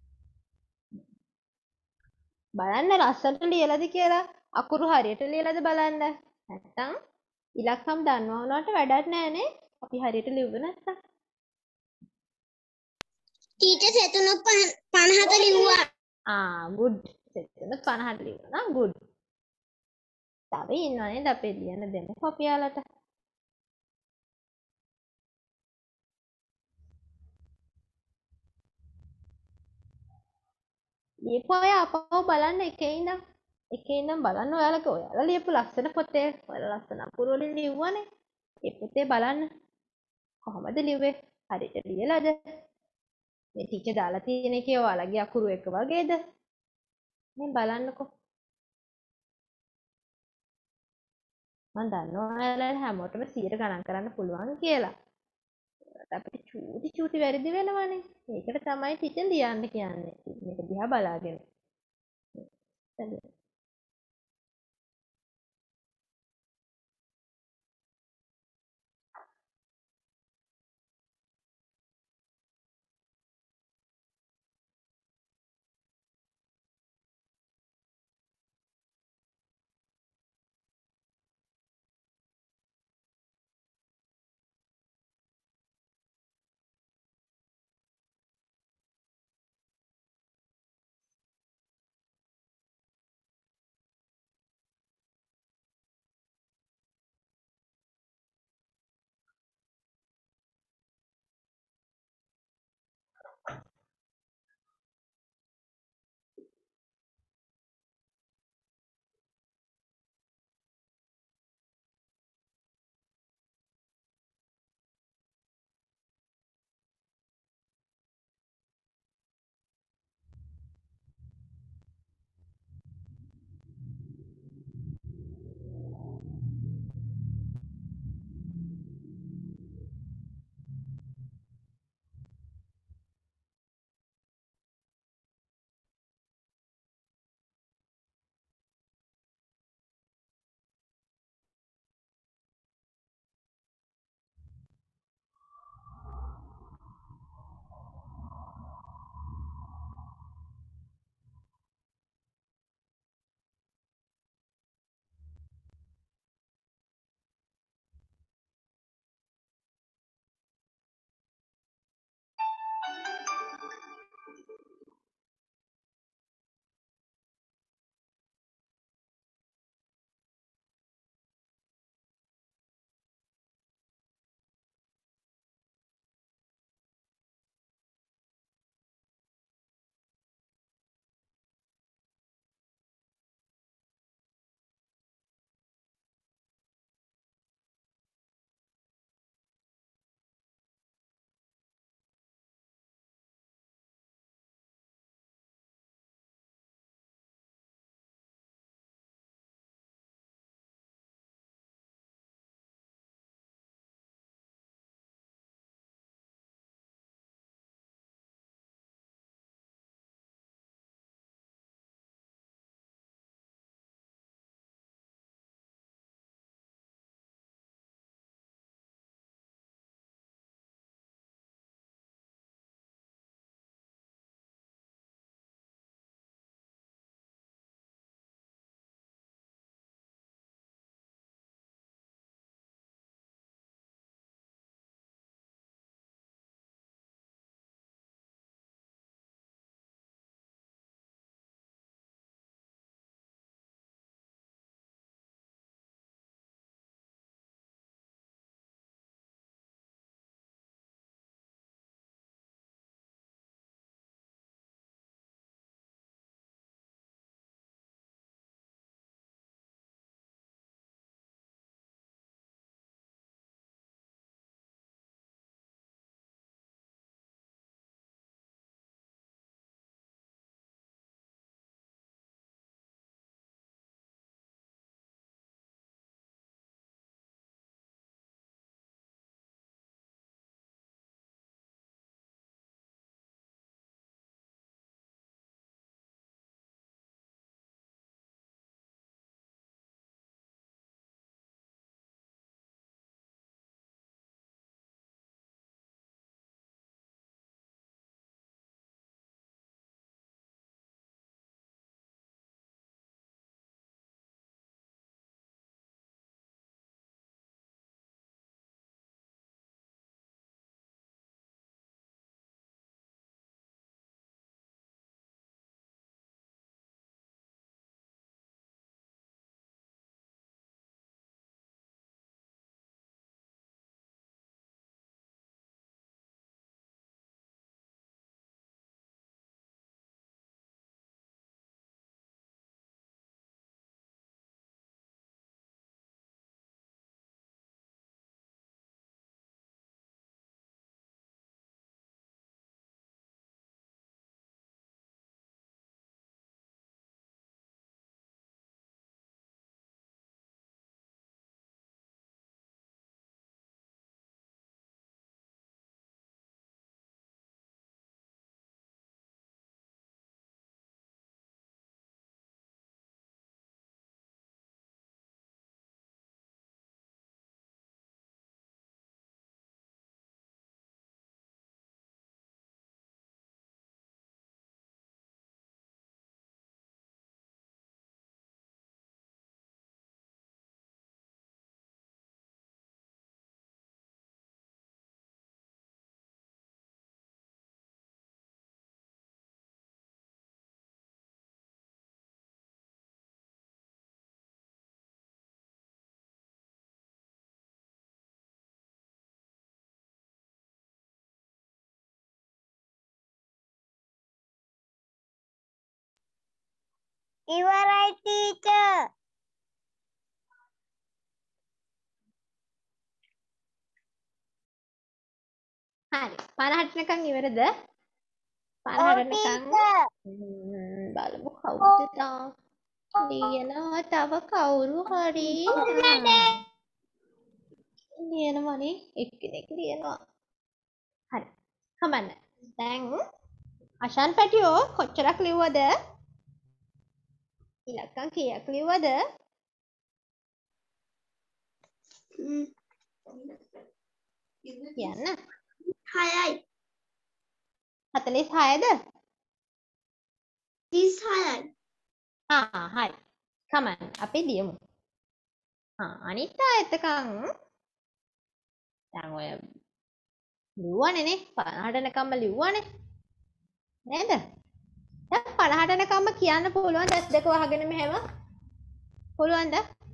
බලන්න ලස්සනට ලියලාද කියලා අකුරු හරියට ලියලාද බලන්න නැත්තම් ඉලක්කම් දන්නවා වුණාට වැඩක් නෑනේ අපි හරියට ලිව්වේ නැත්තම් ටීචර් සෙතුණු පනහට ලිව්වා. ආ good සෙතුණු පනහට ලිව්වා නම් good තව ඉන්නවනේ අපේ ලියන්න දෙන්න කොපියාලට ලියපු අය අපව බලන්න එකේ ඉඳන් එකේ ඉඳන් බලන්න ඔයාලගේ ඔයාලා ලියපු ලස්සන පොතේ ඔයාලා ලස්සන අකුරු වලින් ලිව්වනේ ඒ පොතේ බලන්න කොහොමද ලිව්වේ හරියට ලියලාද මේ ටීචර් දාලා තියෙන එකේ ඔයාලගේ අකුරු එක වගේද මේ බලන්නකෝ මම දන්නවා ඔයාලා හැමෝටම සියයට ගණන් කරන්න පුළුවන් කියලා අපිට චූටි චූටි වැරදි වෙනවනේ ඒකට තමයි ටීචර් ලියන්න කියන්නේ මේක දිහා බලාගෙන ඉවරයි ටීචර්. හරි. පනහට නිකන් ඉවරද? ඔව් පනහට නිකන් ටීචර්. ම්ම්, බලමු කවුද තා ලියනවා තව කවුරු හරි. ආ, ලියනවනේ එක්කෙනෙක් ලියනවා. හරි. කමන්න. දැන් අෂාන් පැටියෝ කොච්චරක් ලිව්වද? ඉලක්කම් කීයක් ලිව්වද? කියන්න. හයයි. හතළිස් හයද? තිස් හයයි. ආ හරි. කමන්න. අපි ලියමු. ආ අනිත් ආයතකම් දැන් ඔය ලිව්වනේ නේ. පනහට නිකම්ම ලිව්වනේ. නේද? දැන් පනහට නිකම්ම කියන්න පුළුවන් දැස් දෙක වහගෙන මෙහෙම. පුළුවන්ද?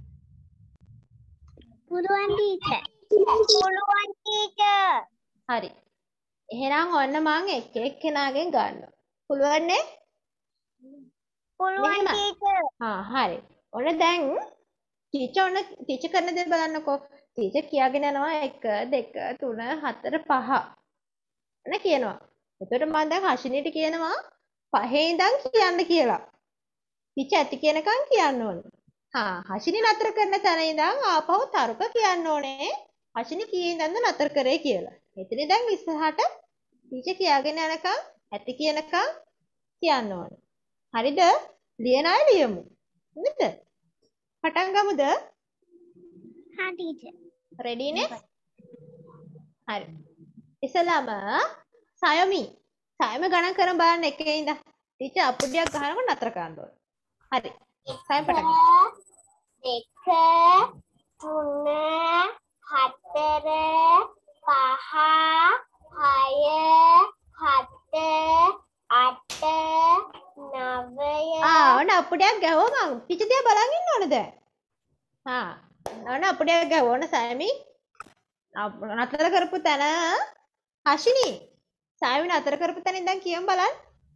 පුළුවන් ටීචර්. පුළුවන් ටීචර්. හරි. එහෙනම් ඔන්න මං එක් එක්කෙනාගෙන් ගන්නවා. පුළුවන් නේ? පුළුවන් මෙහෙම. ටීචර්. ආ හරි. ඔන්න දැන් ටීචර් ඔන්න ටීචර් කරන දේ බලන්නකෝ. ටීචර් කියාගෙන යනවා එක දෙක තුන හතර පහ. ඔන්න කියනවා. එතකොට මම දැන් හෂිනීට කියනවා පහේ ඉඳන් කියන්න කියලා. ටීචර් ඇති කියනකම් කියන්න ඕනේ. හා හෂිනී නතර කරන තැන ඉඳන් ආපහු තරුක කියන්න ඕනේ. හෂිනී කී ඉඳන්ද නතර කරේ කියලා. එතන දැන් ඉස්සරහට ටීචර් කියාගෙන යනකම් ඇති කියනකම් කියන්න ඕනේ. හරිද? ලියන අය ලියමු. නේද? පටන් ගමුද? හා ටීචර්. රෙඩි නේ? හරි. ඉස්සලාම සයමි. සයම ගණන් කරන් බලන්න එකේ ඉඳන්. ටීචර් අපුඩියක් ගහනකොට නතර කරන්න ඕනේ. හරි. සයම පටන් ගන්න. දෙක තුන හතර පහ හය හත අට නවය. ආ ඔන්න අපුඩියක් ගැහුවා මං. ටීචර් දිහා බලන් ඉන්න ඕනේ දැන්. හා. ඔන්න අපුඩියක් ගැහුවා. ඔන්න සයමි. නතර කරපු තැන හෂිනී. සයමි නතර කරපු තැන ඉඳන් කියමු බලන්න.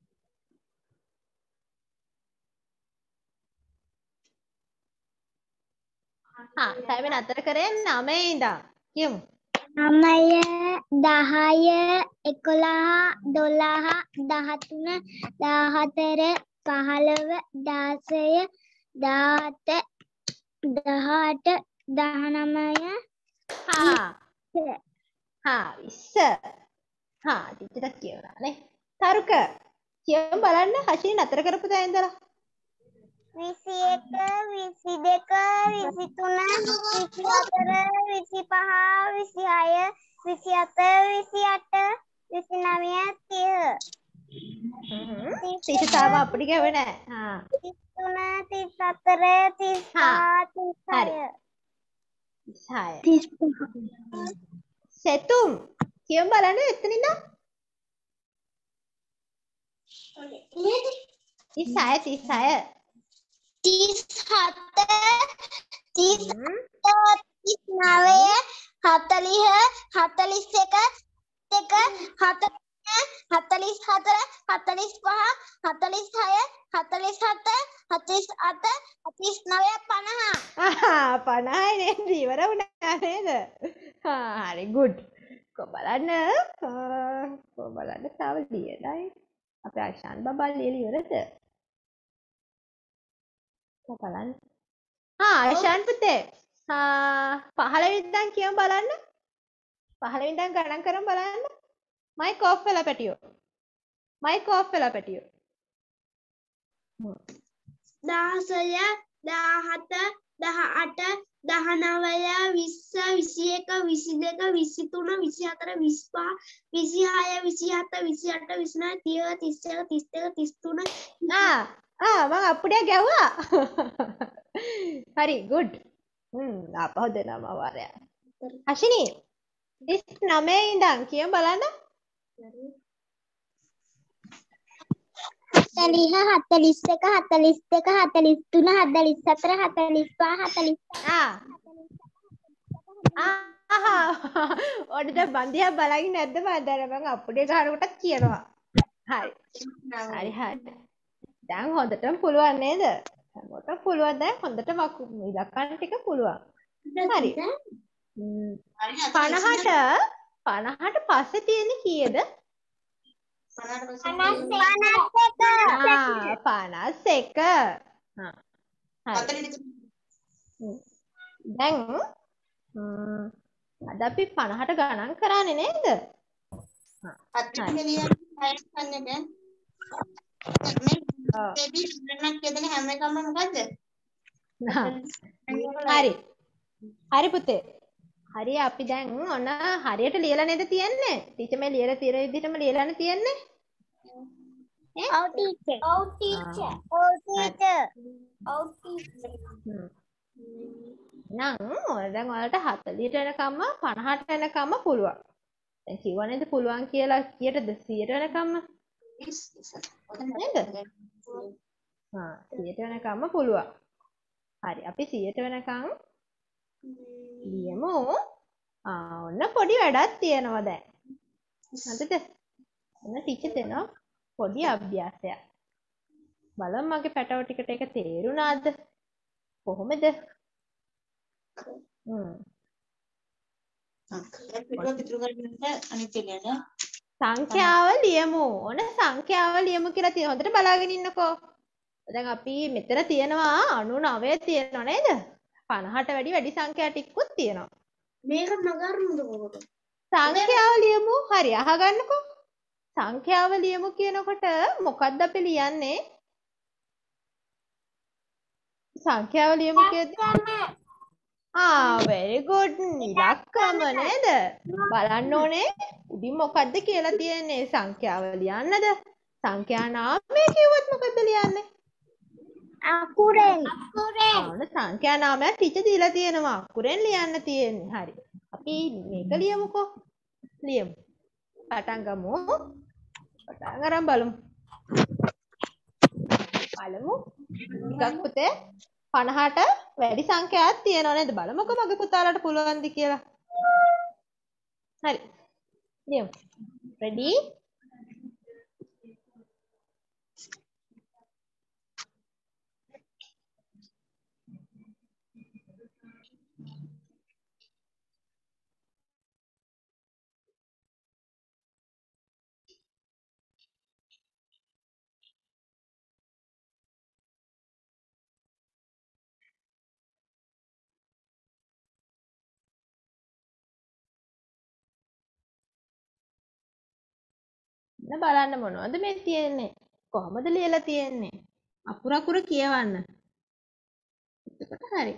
හා සයමි නතර කරේ නවයේ ඉඳන්. කියමු. නවය දහය එකොළහ දොළහ දහතුන දහතර පහළොව දාසය දාහත දහඅට දහනවය. හා. හා විස්ස. හා ටීචර් කියවලා නේ. තරුක. කියමු බලන්න හෂිනී නතර කරපු තැන ඉඳලා. විසි එක විසි දෙක විසි තුන විසි හතර විසි පහ විසි හය විසි හත විසි අට විසි නවය තිහ. ටීචර් තාම අපුඩි ගැහුවේ නැහැ. හා. තිස් තුන තිස් හතර තිස් පහ තිස් හය. හය. තිස් පහ. සෙතුම්. කියමු බලන්න එතන ඉඳන්. තිස් හය තිස් හය. තිස් හත තිස් අට තිස් නවය හතළිහ හතළිස් එක දෙක හතළිස් හතළිස් හතර හතළිස් පහ හතළිස් හය හතළිස් හත හතළිස් අට හතළිස් නවය පනහ. ආහා පනහයි නේද ඉවර වුණා නේද? හා හරි good. කො බලන්න. කො බලන්න තව ලියලයි. අපේ අෂාන් බබා ලියලා ඉවරද? කො බලන්න. හා අෂාන් පුතේ. හා පහළවෙනි ඉඳන් කියමු බලන්න. පහළවෙනි ඉඳන් ගණන් කරමු බලන්න. මයික් ඔෆ් වෙලා පැටියෝ. මයික් ඔෆ් වෙලා පැටියෝ. දහසය දහහත දහඅට දහනවය විස්ස විසි එක විසි දෙක විසි තුන විසි හතර විසි පහ විසි හය විසි හත විසි අට විසි නවය තිහ තිස් එක තිස් දෙක තිස් තුන. ආ ආ මම අපුඩියක් ගැහුවා. හරි good. හ්ම් ආපහු දෙනවා වාරයක්. හෂිනී තිස් නවයේ ඉඳන් කියමු බලන්න. හතළිහ හතළිස් එක හතළිස් දෙක හතළිස් තුන හතළිස් හතර හතළිස් පහ හතළිස් ආ ආහා ඔන්න දැන් බන්දියා බලන්නේ නැද්ද මම දැන් මම අපුඩිය ගහනකොටත් කියනවා. හරි. හරි හරි. දැන් හොඳටම පුළුවන් නේද? හැමෝටම පුළුවන් දැන් හොඳට වකු ඉලක්කම් ටික පුළුවන්. හරි. පනහට පනහට පස්සේ තියෙන්නේ කීයද? පනස් එක. ආ පනස් එක. හා. හරි. දැන් ම්, අද අපි පනහට ගණන් කරන්නේ නේද? හරි. හරි පුතේ. හරි අපි දැන් ඔන්න හරියට ලියලා නේද තියන්නේ? ටීචර් මේ ලියලා තියෙන විදිහටම ලියලානේ තියන්නේ? ඔව් ටීචර්. ඔව් ටීචර්. ඔව් ටීචර්. ඔව් ටීචර්. නම් ඔය දැන් ඔයාලට හතළියට එනකම්ම පනහට එනකම්ම පුළුවන්. දැන් කිව්වා නේද පුළුවන් කියලා කීයටද සීයට එනකම්ම? නේද? හා සීයට වෙනකම්ම පුළුවන්. හරි අපි සීයට වෙනකම් ලියමු. ආ ඔන්න පොඩි වැඩක් තියෙනවා දැන්. හරිද? ඔන්න ටීචර් දෙනවා පොඩි අභ්‍යාසයක්. බලමු මගේ පැටව ටිකට ඒක තේරුණාද? කොහොමද? හ්ම්. සංඛ්‍යාව ලියමු. ඔන්න සංඛ්‍යාව ලියමු කියලා තියෙන. හොඳට බලාගෙන ඉන්නකෝ. දැන් අපි මෙතන තියෙනවා අනූ නවය තියෙනවා නේද? පනහට වැඩි වැඩි සංඛ්‍යා ටිකකුත් තියෙනවා. මේක නගන්නද කොහොමද? සංඛ්‍යාව ලියමු. හරි අහගන්නකෝ. සංඛ්‍යාව ලියමු කියනකොට මොකක්ද අපි ලියන්නේ? සංඛ්‍යාව ලියමු කියද්දි ආ very good ඉලක්කම නේද? බලන්න ඕනේ උඩින් මොකද්ද කියලා තියෙන්නේ සංඛ්‍යාව ලියන්නද? සංඛ්‍යා නාමය කිව්වොත් මොකද්ද ලියන්නේ? අකුරෙන්. අකුරෙන්. ආ ඔන්න සංඛ්‍යා නාමයක් ටීචර් දීලා තියෙනවා. අකුරෙන් ලියන්න තියෙන්නේ. හරි. අපි මේක ලියමුකෝ. ලියමු. පටන් ගමු. පටන් අරන් බලමු. බලමු. ටිකක් පුතේ පනහට වැඩි සංඛ්‍යාවක් තියෙනව නේද? බලමුකෝ මගේ පුතාලට පුළුවන්ද කියලා. හරි. ලියමු. ready? දැන් බලන්න මොනවද මේ තියෙන්නේ? කොහොමද ලියලා තියෙන්නේ? අකුර අකුර කියවන්න. එතකොට හරි.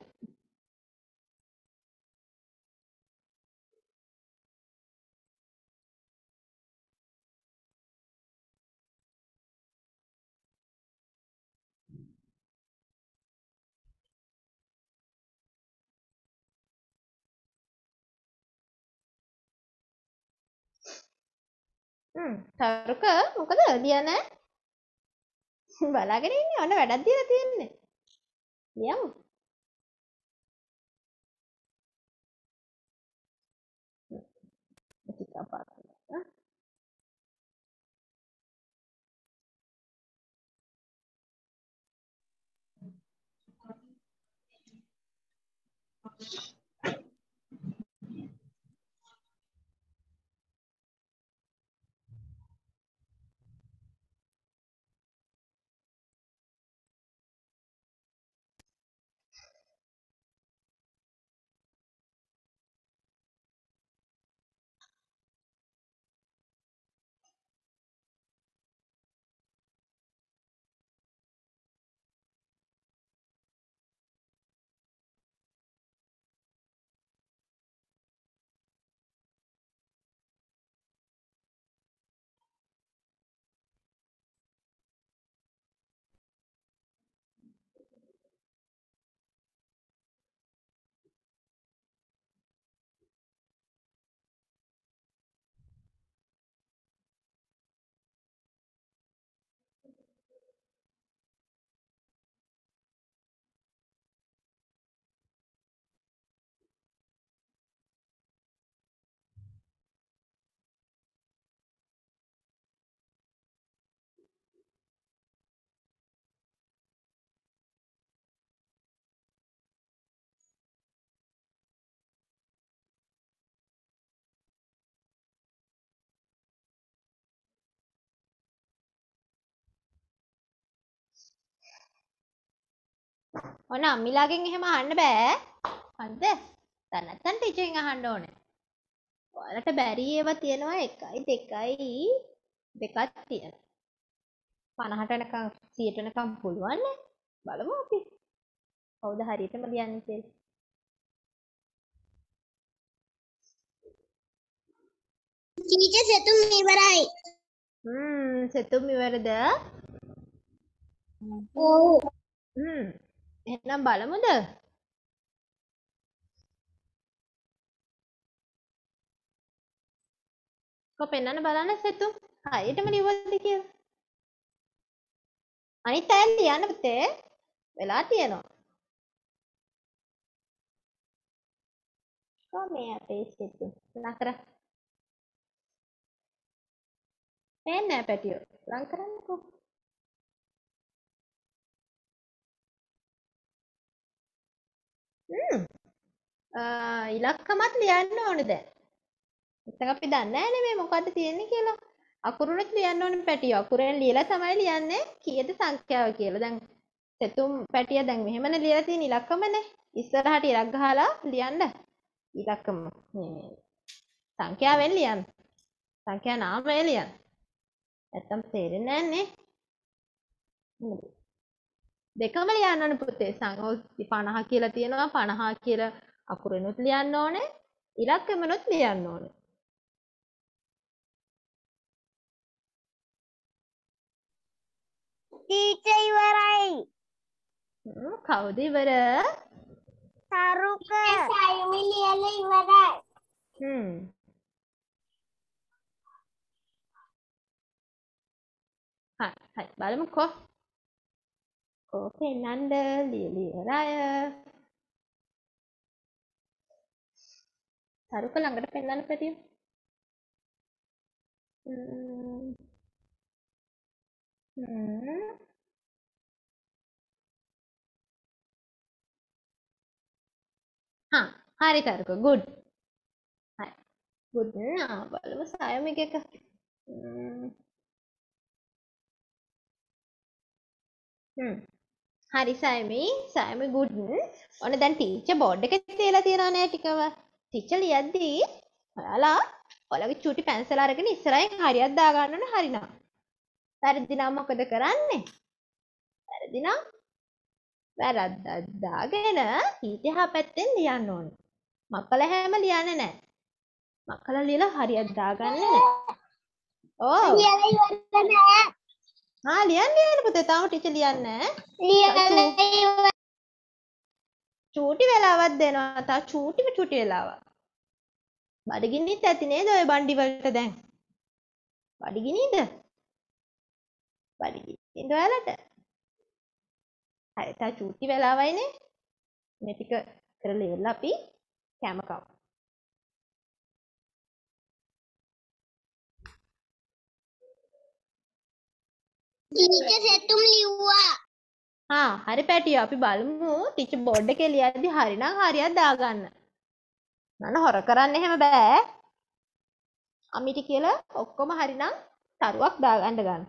හ්ම් තරුක මොකද ලියන්නේ? බලාගෙන ඉන්නේ ඔන්න වැඩක් දීලා තියෙන්නේ. ලියමු. ටිකක් පාට කරලා. ඔන්න අම්මිලාගෙන් එහෙම අහන්න බෑ. හරිද? දැන් නැත්තම් ටීචර්ගෙන් අහන්න ඕනේ. ඔයාලට බැරි ඒවා තියෙනවා එකයි දෙකයි දෙකක් තියෙනවා. පනහට වෙනකම් සියයට වෙනකම් පුළුවන් නේ. බලමු අපි. කවුද හරියටම ලියන්නේ කියලා. ටීචර් සෙතුම් ඉවරයි. හ්ම් සෙතුම් ඉවරද? ඔව්. හ්ම් එහෙනම් බලමුද? කො පෙන්නන්න බලන්න සෙතුම්. හරියටම ලියවද කියලා. අනිත් අය ලියන්න පුතේ. වෙලා තියෙනවා. කොහේ අපේ සෙතුම්? නතර. පේන්නේ නැහැ පැටියෝ. ලං කරන්නකෝ. හ්ම්. ආ ඉලක්කමත් ලියන්න ඕනේ දැන්. එතක අපි දන්නේ නැහැ මේ මොකද්ද තියෙන්නේ කියලා. අකුරුනුත් ලියන්න ඕනේ පැටියෝ. අකුරෙන් ලියලා තමයි ලියන්නේ කීයද සංඛ්‍යාව කියලා. දැන් සෙතුම් පැටිය දැන් මෙහෙමනේ ලියලා තියෙන ඉලක්කමනේ. ඉස්සරහට ඉලක්ක ගහලා ලියන්න. ඉලක්කම මේ සංඛ්‍යාවෙන් ලියන්න. සංඛ්‍යා නාමය ලියන්න. නැත්තම් තේරෙන්නේ නැන්නේ. දෙකම ලියන්න ඕනේ පුතේ. පනහ කියලා තියෙනවා. පනහ කියලා අකුරෙනුත් ලියන්න ඕනේ. ඉලක්කමනොත් ලියන්න ඕනේ. ටීචර් ඉවරයි. හ්ම් කවුද ඉවර? තරුක. සයුමි ලියලා ඉවරයි. හ්ම් හරි හරි බලමුකෝ. කෝ පෙන්නන්න ලියලා ඉවරය. තරුක ළඟට පෙන්නන්න පැටියෝ. හ්ම් හ්ම් හා හරි තරුක good. හරි good නා බලමු සයමික එක. හ්ම් හ්ම් හරි සයමි සයමි good. ඔන්න දැන් ටීචර් බෝඩ් එකේ තියලා තියෙනවා නේ ටිකම. ටීචර් ලියද්දී ඔයාලා ඔයාලගේ චූටි පැන්සල අරගෙන ඉස්සරහින් හරියක් දාගන්න ඕනේ හරිනම්. වැරදි නම් මොකද කරන්නේ? වැරදි නම් වැරද්දක් දාගෙන ඊට එහා පැත්තෙන් ලියන්න ඕනේ. මක්කල හැම ලියන්නේ නැහැ. මක්කල ලියලා හරියක් දාගන්නේ නැහැ. ඕ ලියලා ඉවර නෑ. ආ ලියන්න ලියන්න පුතේ තාම ටීචර් ලියන්නේ නැහැ. ලියලා ඉවර. චූටි වෙලාවක් දෙනවා. තා චූටිම චූටි වෙලාවක්. බඩගිනිත් ඇති නේද ඔය බණ්ඩි වලට දැන්? බඩගිනිද? බඩගිනිද ඔයාලට? හරි තා චූටි වෙලාවයිනේ. මේ ටික කරලා ඉවරලා අපි කෑම කමු. ටීචර් සෙතුම් ලිව්වා. හා හරි පැටියෝ අපි බලමු ටීචර් බෝඩ් එකේ ලියද්දි හරිනම් හරියක් දාගන්න. නන හොර කරන්න එහෙම බෑ. අමිටි කියලා ඔක්කොම හරිනම් තරුවක් දාගන්න ගන්න.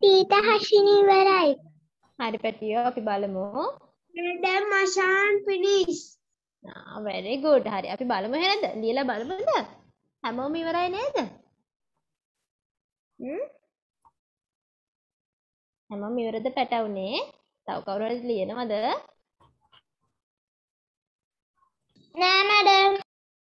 ටීට හෂිනි ඉවරයි. හරි පැටියෝ අපි බලමු. දැන් මෂාන් ෆිනිෂ්. ආ very good. හරි අපි බලමු එහෙනම්. ලියලා බලමුද? හැමෝම ඉවරයි නේද? හ්ම්? හැමෝම ඉවරද පැටවුනේ? තව කවුරු හරි ලියනවද? නෑ මැඩම්.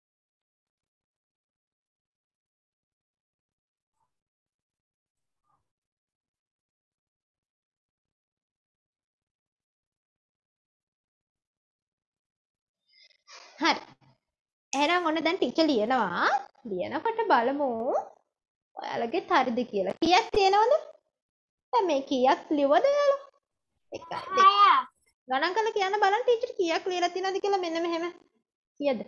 හරි. එහෙනම් ඔන්න දැන් ටීචර් ලියනවා. ලියනකොට බලමු ඔයාලගෙත් හරිද කියලා. කීයක් තියෙනවද? දැන් මේ කීයක් ලියවද ඔයාලා? එකයි දෙකයි. ගණන් කරලා කියන්න බලන්න ටීචර් කීයක් ලියලා තියෙනවද කියලා මෙන්න මෙහෙම. කීයද?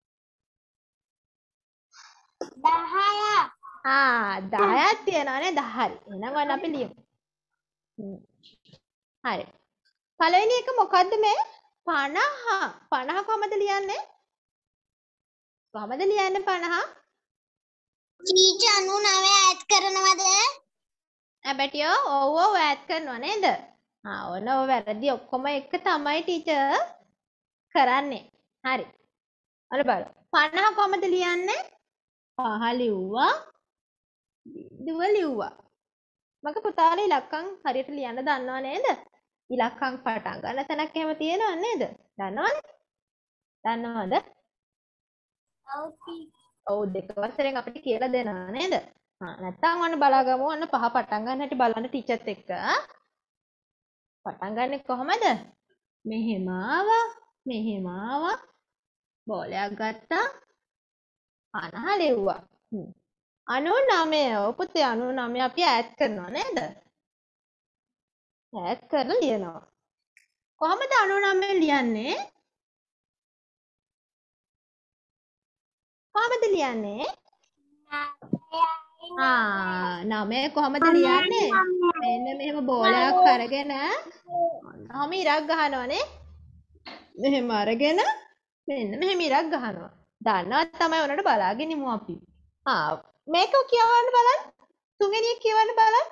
දහයක්. ආ දහයක් තියෙනවා නේද? හරි. එහෙනම් ඔන්න අපි ලියමු. හ්ම්. හරි. පළවෙනි එක මොකද්ද මේ? පනහ. පනහ කොහමද ලියන්නේ? කොහමද ලියන්නේ පනහ? ටීචර් අනූනවය ඈඩ් කරනවද? ඇබැටියෝ ඔව් ඔව් ඈඩ් කරනවා නේද? ආ ඔන්න ඔය වැරදි ඔක්කොම එක තමයි ටීචර් කරන්නේ. හරි. අර බලන්න. පනහ කොහමද ලියන්නේ? පහ ලිව්වා. බිඳුව ලිව්වා. මගේ පුතාලා ඉලක්කම් හරියට ලියන්න දන්නව නේද? ඉලක්කම් පටන් ගන්න තැනක් එහෙම තියෙනව නේද? දන්නවද? දන්නවද? ඔව් දෙක වසරෙන් අපිට කියලා දෙනවා නේද? හා නැත්තම් ඔන්න බලාගමු ඔන්න පහ පටන් ගන්න හැටි බලන්න ටීචර්ත් එක්ක. පටන් ගන්නෙ කොහමද? මෙහෙම ආවා මෙහෙම ආවා බෝලයක් ගත්තා පනහ ලිව්වා. හ්ම්. අනූනවය ඔව් පුතේ අනූනවය අපි ඈඩ් කරනවා නේද? ඈඩ් කරලා ලියනවා. කොහමද අනූනවය ලියන්නේ? කොහමද ලියන්නේ? ආ නවය කොහමද ලියන්නේ? මෙන්න මෙහෙම බෝලයක් අරගෙන ඔන්නම ඉරක් ගහනවනේ. මෙහෙම අරගෙන මෙන්න මෙහෙම ඉරක් ගහනවා. දන්නවත් තමයි උනට බලාගෙන ඉමු අපි. ආ මේක කියවන්න බලන්න. තුන්වෙනි එක කියවන්න බලන්න.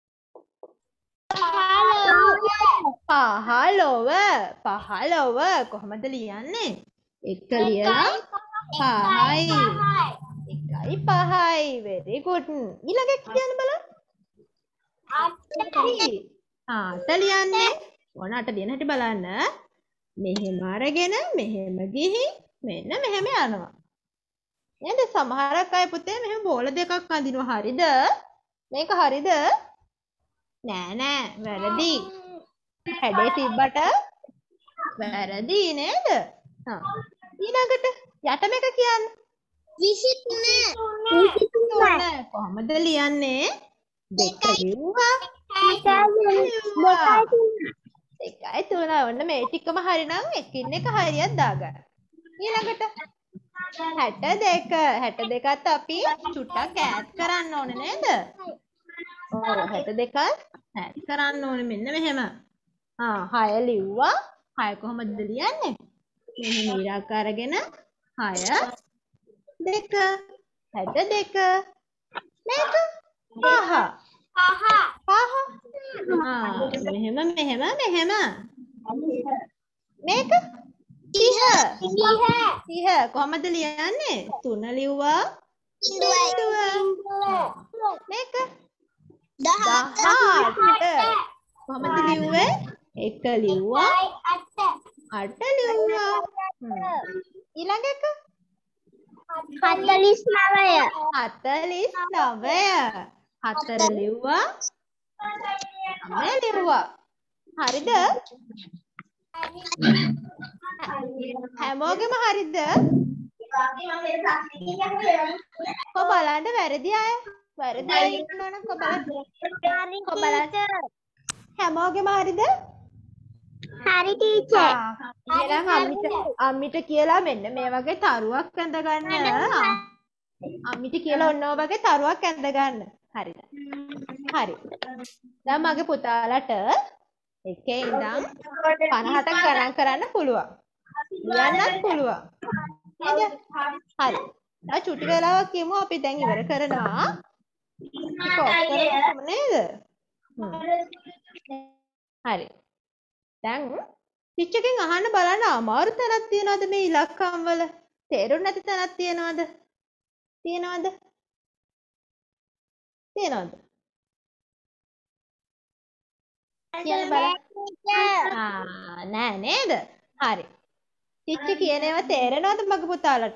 පහළොව. පහළොව කොහමද ලියන්නේ? එක ලියලා පහයි. එකයි පහයි. very good. ඊළඟ එක කියන්න බලන්න. අටයි. ආ අට ලියන්නේ. ඕන අට ලියන හැටි බලන්න. මෙහෙම අරගෙන මෙහෙම ගිහින් මෙන්න මෙහෙම යනවා. නේද? සමහරක් අය පුතේ මෙහෙම බෝල දෙකක් අඳිනවා. හරිද? මේක හරිද? නෑ නෑ වැරදි. හැඩේ තිබ්බට වැරදි නේද? හා. ඊළඟට යට මේක කියන්න. විසි තුන. විසි තුන. කොහමද ලියන්නේ? දෙක ලිව්වා. එකයි තුන. ඔන්න මේ ටිකම හරිනම් එකින් එක හරියක් දාගන්න. ඊළඟට හැට දෙක. හැට දෙකත් අපි චුට්ටක් ඈඩ් කරන්න ඕනේ නේද? ඔව් හැට දෙකත් ඈඩ් කරන්න ඕනේ මෙන්න මෙහෙම. ආ හය ලිව්වා. හය කොහමද ලියන්නේ? මෙහෙම ඉරක් අරගෙන හය දෙක හැට දෙක මේක පහ. පහ. පහ. ආ මෙහෙම මෙහෙම මෙහෙම. මේක තිහ. තිහ කොහමද ලියන්නේ? තුන ලිව්වා. මේක දහඅට. කොහමද ලිව්වේ? එක ලිව්වා. අට ලිව්වා. ඊළඟ එක හතළිස් නවය. හතළිස් නවය. හතර ලිව්වා. නවය ලිව්වා. හරිද? හැමෝගෙම හරිද? කො බලන්න වැරදි අය. වැරදි අය ඉන්නවනම් කො බලන්න. කො බලන්න. හැමෝගෙම හරිද? හරි ටීචර්. එහෙනම් අම්මිට අම්මිට කියලා මෙන්න මේ වගේ තරුවක් ඇඳ ගන්න. අම්මිට කියලා ඔන්න ඔය වගේ තරුවක් ඇඳ ගන්න. හරිද? හරි. දැන් මගේ පුතාලට එකේ ඉඳන් පනහට ගණන් කරන්න පුළුවන්. ලියන්නත් පුළුවන්. නේද? හරි. දැන් චුටි වෙලාවක් කියමු අපි දැන් ඉවර කරනවා. කොහොමද නේද? හරි. දැන් ටීචර් එකෙන් අහන්න බලන්න අමාරු තැනක් තියනවද මේ ඉලක්කම් වල? තේරුම් නැති තැනක් තියනවද? තියනවද? තියනවද? කියන්න බලන්න. ආ නෑ නේද? හරි. ටීචර් කියන ඒවා තේරෙනවද මගේ පුතාලට?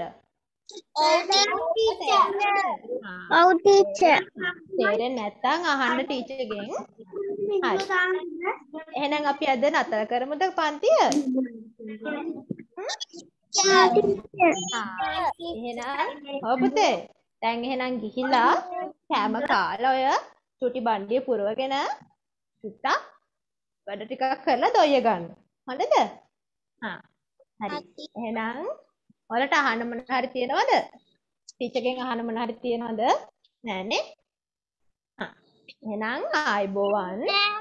ඔව් ටීචර්. තේරෙන්නේ නැත්නම් අහන්න ටීචර්ගෙන්. හරි. එහෙනම් අපි අද නතර කරමුද පන්තිය? එහෙනම් ඔව් පුතේ. දැන් එහෙනම් ගිහිල්ලා කෑම කාලා ඔය චුටි බණ්ඩිය පුරවගෙන චුට්ටක් වැඩ ටිකක් කරලා දොය ගන්න. හොඳද? හා. හරි. එහෙනම් ඔයාලට අහන්න මොන හරි තියෙනවද? ටීචර්ගෙන් අහන්න මොන හරි තියෙනවද? නෑනේ. හා. එහෙනම් ආයිබෝවන්.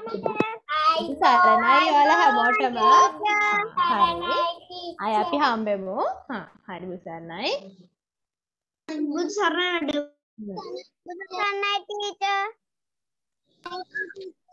සරණයි ඔයාලා හැමෝටම. හරි. අය අපි හම්බෙමු. හා. හරි බුසරණයි. බුදු සරණයි. Good night, teacher.